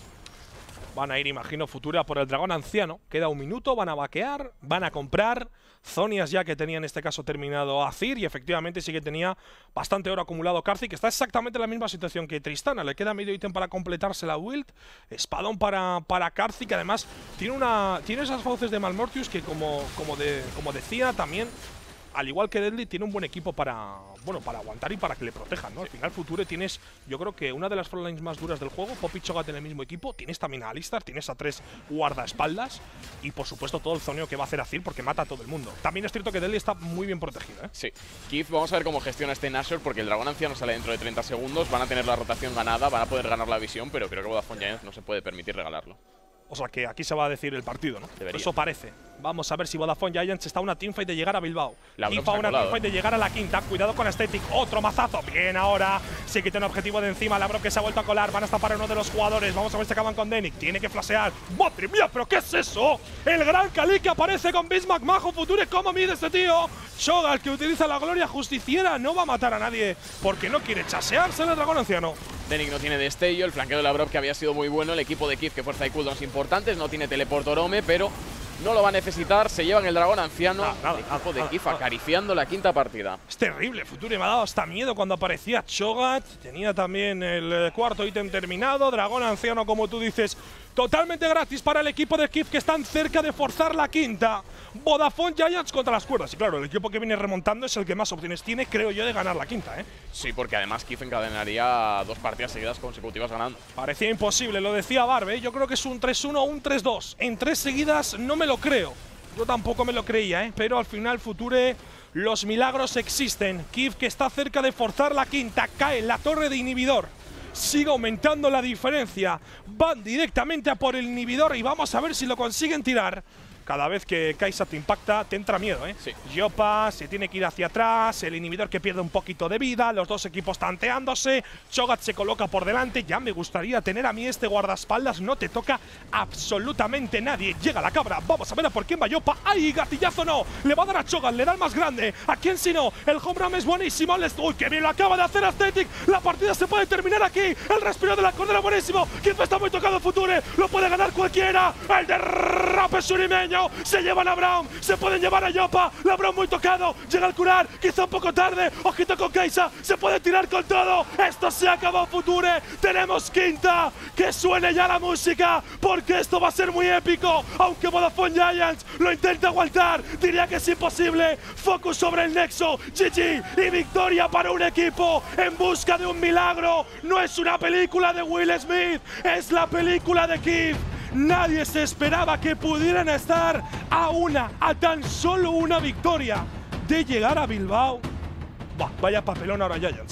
Van a ir, imagino, Futura por el dragón anciano. Queda un minuto, van a vaquear, van a comprar. Zonias ya que tenía en este caso terminado Azir y efectivamente sí que tenía bastante oro acumulado Karthie, que está exactamente en la misma situación que Tristana. Le queda medio ítem para completarse la build. Espadón para, para Karthie, que además tiene una tiene esas fauces de Malmortius que como, como, de, como decía también, al igual que Deadly, tiene un buen equipo para bueno para aguantar y para que le protejan, ¿no? Al final, Future, tienes, yo creo que una de las frontlines más duras del juego. Pop y Cho'Gath en el mismo equipo. Tienes también a Alistar, tienes a tres guardaespaldas y, por supuesto, todo el zoneo que va a hacer Azir porque mata a todo el mundo. También es cierto que Deadly está muy bien protegido, ¿eh? Sí. Kif, vamos a ver cómo gestiona este Nashor, porque el dragón anciano sale dentro de treinta segundos. Van a tener la rotación ganada, van a poder ganar la visión, pero creo que Vodafone Giants no se puede permitir regalarlo. O sea que aquí se va a decir el partido, ¿no? Debería. Eso parece. Vamos a ver si Vodafone Giants está a una teamfight de llegar a Bilbao. La Kif Braum a se ha una colado, teamfight de llegar a la quinta. Cuidado con Aesthetic. Otro mazazo. Bien ahora. Se quita un objetivo de encima. La Braum que se ha vuelto a colar. Van a estapar a uno de los jugadores. Vamos a ver si acaban con Denick. Tiene que flashear. ¡Madre mía! ¿Pero qué es eso? El gran Kali que aparece con Bismarck Majo. Future, ¿cómo mide este tío? Cho'Gath, que utiliza la gloria justiciera. No va a matar a nadie porque no quiere chasearse el dragón anciano. Denick no tiene destello, el flanqueo de la Braum que había sido muy bueno, el equipo de Kif que fuerza y cooldowns importantes, no tiene teleport Orome, pero no lo va a necesitar, se llevan el dragón anciano, Nada, nada, el equipo de nada, Kif nada. acariciando la quinta partida. Es terrible, Future, me ha dado hasta miedo cuando aparecía Cho'Gath. Tenía también el eh, cuarto ítem terminado. Dragón anciano, como tú dices, totalmente gratis para el equipo de Kif, que están cerca de forzar la quinta. Vodafone Giants contra las cuerdas. Y claro, el equipo que viene remontando es el que más opciones tiene, creo yo, de ganar la quinta, ¿eh? Sí, porque además Kif encadenaría dos partidas seguidas consecutivas ganando. Parecía imposible, lo decía Barbe. Yo creo que es un tres uno o un tres dos. En tres seguidas no me lo creo. Yo tampoco me lo creía, ¿eh? Pero al final, Future, los milagros existen. Kif, que está cerca de forzar la quinta, cae en la torre de inhibidor. Sigue aumentando la diferencia. Van directamente a por el inhibidor y vamos a ver si lo consiguen tirar. Cada vez que Kai'Sa te impacta, te entra miedo, ¿eh? Sí. Yopa se tiene que ir hacia atrás, el inhibidor que pierde un poquito de vida, los dos equipos tanteándose, Cho'Gath se coloca por delante. Ya me gustaría tener a mí este guardaespaldas, no te toca absolutamente nadie. Llega la cabra, vamos a ver a por quién va Yopa. ¡Ay, gatillazo no! Le va a dar a Cho'Gath, le da el más grande. ¿A quién si no? El home run es buenísimo. Les... ¡Uy, qué bien lo acaba de hacer Aesthetic! La partida se puede terminar aquí. El respiro de la cordera buenísimo. Kif está muy tocado, Future. Lo puede ganar cualquiera. El derrape surimeño. Se llevan a Braum, se pueden llevar a Yopa. La Braum muy tocado, llega al curar, quizá un poco tarde. Ojito con Kai'Sa, se puede tirar con todo. Esto se acabó, Future. Tenemos quinta, que suene ya la música, porque esto va a ser muy épico. Aunque Vodafone Giants lo intenta aguantar, diría que es imposible. Focus sobre el nexo, G G y victoria para un equipo en busca de un milagro. No es una película de Will Smith, es la película de Kif. Nadie se esperaba que pudieran estar a una, a tan solo una victoria de llegar a Bilbao. Bah, vaya papelón ahora Giants, ¿eh?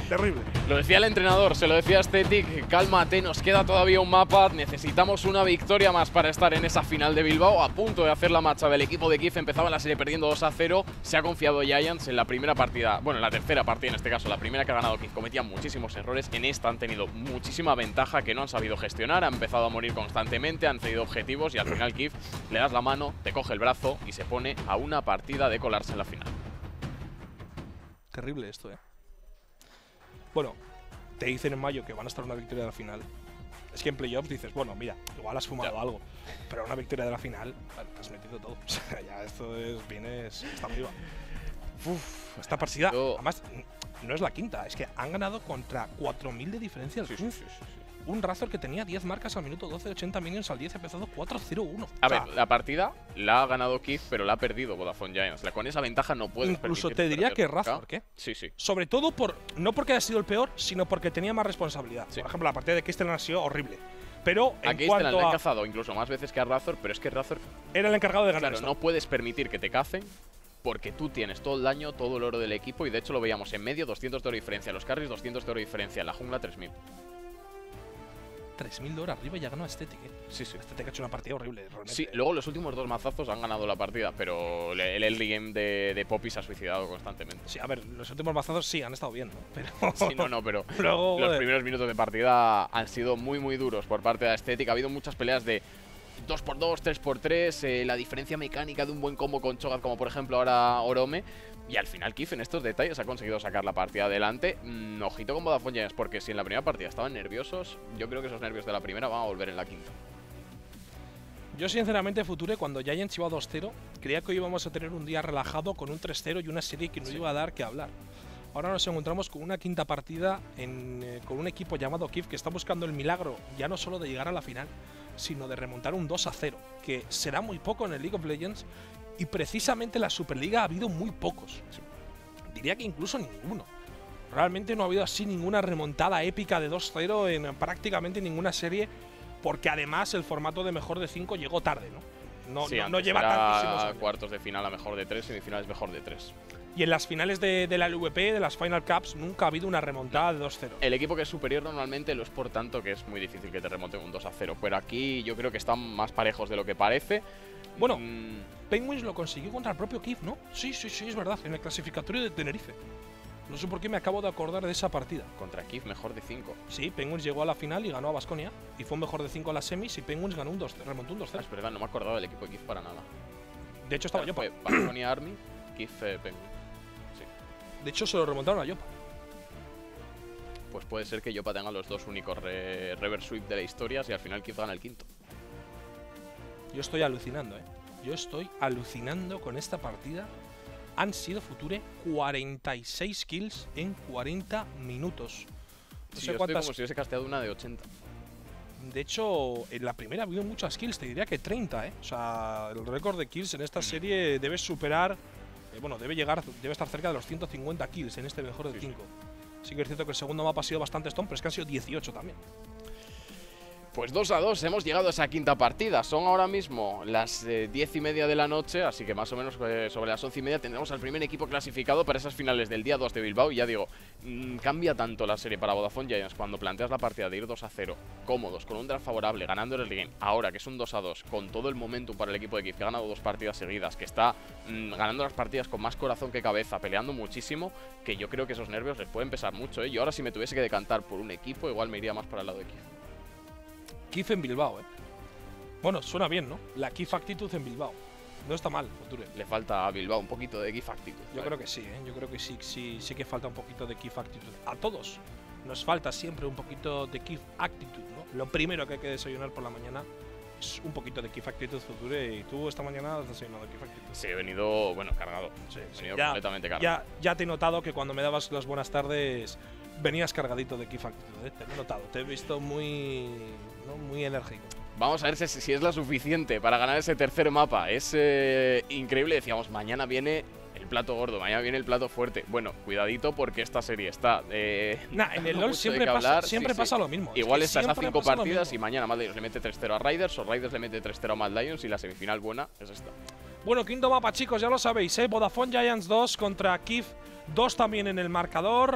Terrible. Lo decía el entrenador, se lo decía Athletic, cálmate, nos queda todavía un mapa, necesitamos una victoria más para estar en esa final de Bilbao, a punto de hacer la marcha del equipo de Kiev, empezaba la serie perdiendo dos a cero, se ha confiado Giants en la primera partida, bueno, en la tercera partida en este caso, la primera que ha ganado Kiev, cometían muchísimos errores, en esta han tenido muchísima ventaja que no han sabido gestionar, han empezado a morir constantemente, han cedido objetivos y al final Kiev le das la mano, te coge el brazo y se pone a una partida de colarse en la final. Terrible esto, eh. Bueno, te dicen en mayo que van a estar una victoria de la final. Es que en playoffs dices, bueno, mira, igual has fumado ya. algo. Pero una victoria de la final, vale, te has metido todo. O sea, ya esto es, vienes, está arriba. Uf, esta partida, Yo... además, no es la quinta, es que han ganado contra cuatro mil de diferencia. Sí, sí, sí, sí, sí. Un Razor que tenía diez marcas al minuto doce, ochenta minions al diez, ha empezado cuatro cero uno. A o sea, ver, la partida la ha ganado Kiev, pero la ha perdido Vodafone Giants. Con esa ventaja no puedes Incluso te diría que Razor, ¿qué? Sí, sí. Sobre todo, por no porque haya sido el peor, sino porque tenía más responsabilidad. Sí. Por ejemplo, la partida de Keistelen ha sido horrible. Pero en a Keistelen le han cazado incluso más veces que a Razor, pero es que Razor era el encargado de ganar. Claro, no puedes permitir que te cacen porque tú tienes todo el daño, todo el oro del equipo y de hecho lo veíamos en medio, doscientos de oro de diferencia. Los carries, doscientos de oro de diferencia. La jungla, tres mil. tres mil de oro arriba y ya ganó Athletic, ¿eh? Sí, sí. Athletic ha hecho una partida horrible, realmente. Sí, luego los últimos dos mazazos han ganado la partida, pero el early game de, de Poppy se ha suicidado constantemente. Sí, a ver, los últimos mazazos sí han estado bien, ¿no? Pero sí, no, no, pero luego, los primeros minutos de partida han sido muy, muy duros por parte de Athletic. Ha habido muchas peleas de dos por dos, tres por tres, eh, la diferencia mecánica de un buen combo con Cho'Gath, como por ejemplo ahora Orome. Y al final Kiev en estos detalles ha conseguido sacar la partida adelante. Mm, ojito con Vodafone Giants, porque si en la primera partida estaban nerviosos, yo creo que esos nervios de la primera van a volver en la quinta. Yo sinceramente, Future, cuando Giants iba dos cero, creía que hoy íbamos a tener un día relajado con un tres cero y una serie que nos sí. iba a dar que hablar. Ahora nos encontramos con una quinta partida en, eh, con un equipo llamado Kiev que está buscando el milagro, ya no solo de llegar a la final, sino de remontar un dos a cero, que será muy poco en el League of Legends. Y precisamente en la Superliga ha habido muy pocos. Diría que incluso ninguno. Realmente no ha habido así ninguna remontada épica de dos cero en prácticamente ninguna serie, porque además el formato de mejor de cinco llegó tarde, ¿no? No, sí, no, no lleva tantísimos años. Cuartos de final a mejor de tres, semifinales mejor de tres. Y en las finales de, de la L V P, de las Final Cups, nunca ha habido una remontada de dos cero. El equipo que es superior normalmente lo es, por tanto que es muy difícil que te remonten un dos a cero. Pero aquí yo creo que están más parejos de lo que parece. Bueno, mm. Penguins lo consiguió contra el propio Kiev, ¿no? Sí, sí, sí, es verdad, en el clasificatorio de Tenerife. No sé por qué me acabo de acordar de esa partida. Contra Kiev, mejor de cinco. Sí, Penguins llegó a la final y ganó a Baskonia. Y fue un mejor de cinco a las semis y Penguins ganó un dos, remontó un dos cero. Ah, es verdad, no me acordaba del equipo de Kiev para nada. De hecho, estaba Yopa. Baskonia Army, Kiev eh, Penguins. Sí. De hecho, se lo remontaron a Yopa. Pues puede ser que Yopa tenga los dos únicos re reverse sweep de la historia y al final Kiev gana el quinto. Yo estoy alucinando, ¿eh? Yo estoy alucinando con esta partida. Han sido, Future, cuarenta y seis kills en cuarenta minutos. No sí, sé yo cuántas... estoy como si hubiese casteado una de ochenta. De hecho, en la primera ha habido muchas kills, te diría que treinta, ¿eh? O sea, el récord de kills en esta serie debe superar… Eh, bueno, debe llegar, debe estar cerca de los ciento cincuenta kills en este mejor de cinco. Sí, sí que es cierto que el segundo mapa ha sido bastante stone, pero es que han sido dieciocho también. Pues dos a dos, hemos llegado a esa quinta partida. Son ahora mismo las eh, diez y media de la noche, así que más o menos eh, sobre las once y media tendremos al primer equipo clasificado para esas finales del día dos de Bilbao. Y ya digo, mmm, cambia tanto la serie para Vodafone Giants cuando planteas la partida de ir dos a cero, cómodos, con un draft favorable, ganando el game. Ahora que es un dos a dos, con todo el momentum para el equipo de Kiev, que ha ganado dos partidas seguidas, que está mmm, ganando las partidas con más corazón que cabeza, peleando muchísimo, que yo creo que esos nervios les pueden pesar mucho, ¿eh? Y ahora si me tuviese que decantar por un equipo, igual me iría más para el lado de Kiev. Kiev en Bilbao, eh. Bueno, suena bien, ¿no? La Kiev Actitude en Bilbao. No está mal, Future. Le falta a Bilbao un poquito de Kiev Actitude. Yo creo que sí, ¿eh? Yo creo que sí, sí, sí que falta un poquito de Kiev Actitude. A todos nos falta siempre un poquito de Kiev Actitude, ¿no? Lo primero que hay que desayunar por la mañana es un poquito de Kiev Actitude, Future. Y tú esta mañana has desayunado de Kiev Actitude. Sí, he venido, bueno, cargado. Sí, he venido ya, completamente cargado. Ya, ya te he notado que cuando me dabas las buenas tardes venías cargadito de Kiev Actitude, ¿eh? Te he notado, te he visto muy, ¿no? muy enérgico. Vamos a ver si, si es la suficiente para ganar ese tercer mapa. Es eh, increíble, decíamos, mañana viene el plato gordo, mañana viene el plato fuerte. Bueno, cuidadito porque esta serie está… Eh, nah, en el LoL siempre, pasa, siempre sí, pasa sí. lo mismo. Igual es que estás a cinco partidas y mañana Mad Lions le mete tres cero a Riders o Riders le mete tres cero a Mad Lions y la semifinal buena es esta. Bueno, quinto mapa, chicos, ya lo sabéis, ¿eh? Vodafone Giants dos contra Kiev dos también en el marcador.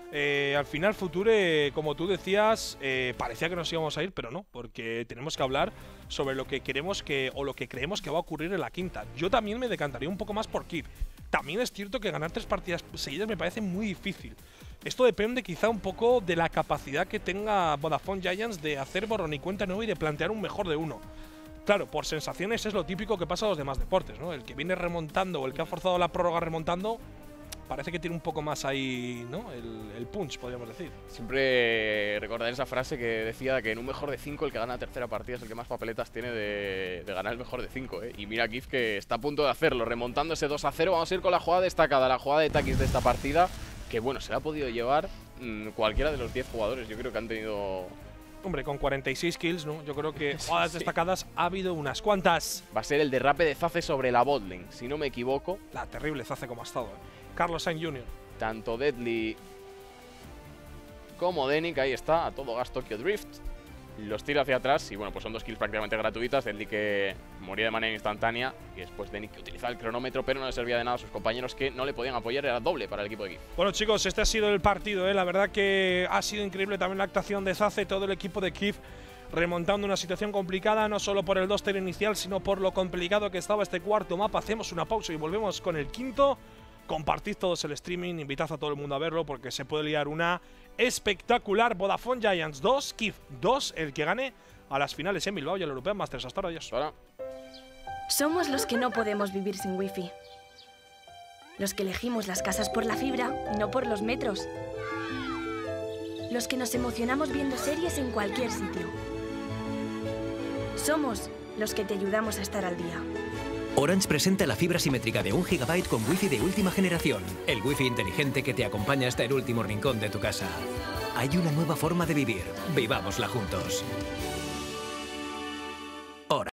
Eh, al final, Future, como tú decías, eh, parecía que nos íbamos a ir, pero no, porque tenemos que hablar sobre lo que queremos que o lo que creemos que va a ocurrir en la quinta. Yo también me decantaría un poco más por Kid. También es cierto que ganar tres partidas seguidas me parece muy difícil. Esto depende quizá un poco de la capacidad que tenga Vodafone Giants de hacer borrón y cuenta nueva y de plantear un mejor de uno. Claro, por sensaciones es lo típico que pasa a los demás deportes, ¿no? El que viene remontando o el que ha forzado la prórroga remontando parece que tiene un poco más ahí, ¿no? El, el punch, podríamos decir. Siempre recordaré esa frase que decía que en un mejor de cinco el que gana la tercera partida es el que más papeletas tiene de, de ganar el mejor de cinco, ¿eh? Y mira Kif que está a punto de hacerlo, remontando ese dos a cero. Vamos a ir con la jugada destacada, la jugada de Takis de esta partida, que bueno, se la ha podido llevar mmm, cualquiera de los diez jugadores. Yo creo que han tenido… Hombre, con cuarenta y seis kills, ¿no? Yo creo que jugadas sí. destacadas ha habido unas cuantas. Va a ser el derrape de Zace sobre la botlane, si no me equivoco. La terrible Zace como ha estado, ¿eh? Carlos Sainz junior Tanto Deadly como Denick, ahí está, a todo gas Tokyo Drift. Los tira hacia atrás y bueno, pues son dos kills prácticamente gratuitas. Deadly que moría de manera instantánea y después Denick que utilizaba el cronómetro, pero no le servía de nada a sus compañeros que no le podían apoyar, era doble para el equipo de Kif. Bueno chicos, este ha sido el partido, ¿eh? La verdad que ha sido increíble también la actuación de Zace, todo el equipo de Kif remontando una situación complicada, no solo por el dos cero inicial, sino por lo complicado que estaba este cuarto mapa. Hacemos una pausa y volvemos con el quinto. Compartid todos el streaming, invitad a todo el mundo a verlo porque se puede liar una espectacular. Vodafone Giants dos, Kif dos, el que gane a las finales en Bilbao y el European Masters. Hasta ahora, adiós. Ahora. Somos los que no podemos vivir sin wifi. Los que elegimos las casas por la fibra y no por los metros. Los que nos emocionamos viendo series en cualquier sitio. Somos los que te ayudamos a estar al día. Orange presenta la fibra simétrica de un gigabyte con wifi de última generación. El wifi inteligente que te acompaña hasta el último rincón de tu casa. Hay una nueva forma de vivir. Vivámosla juntos.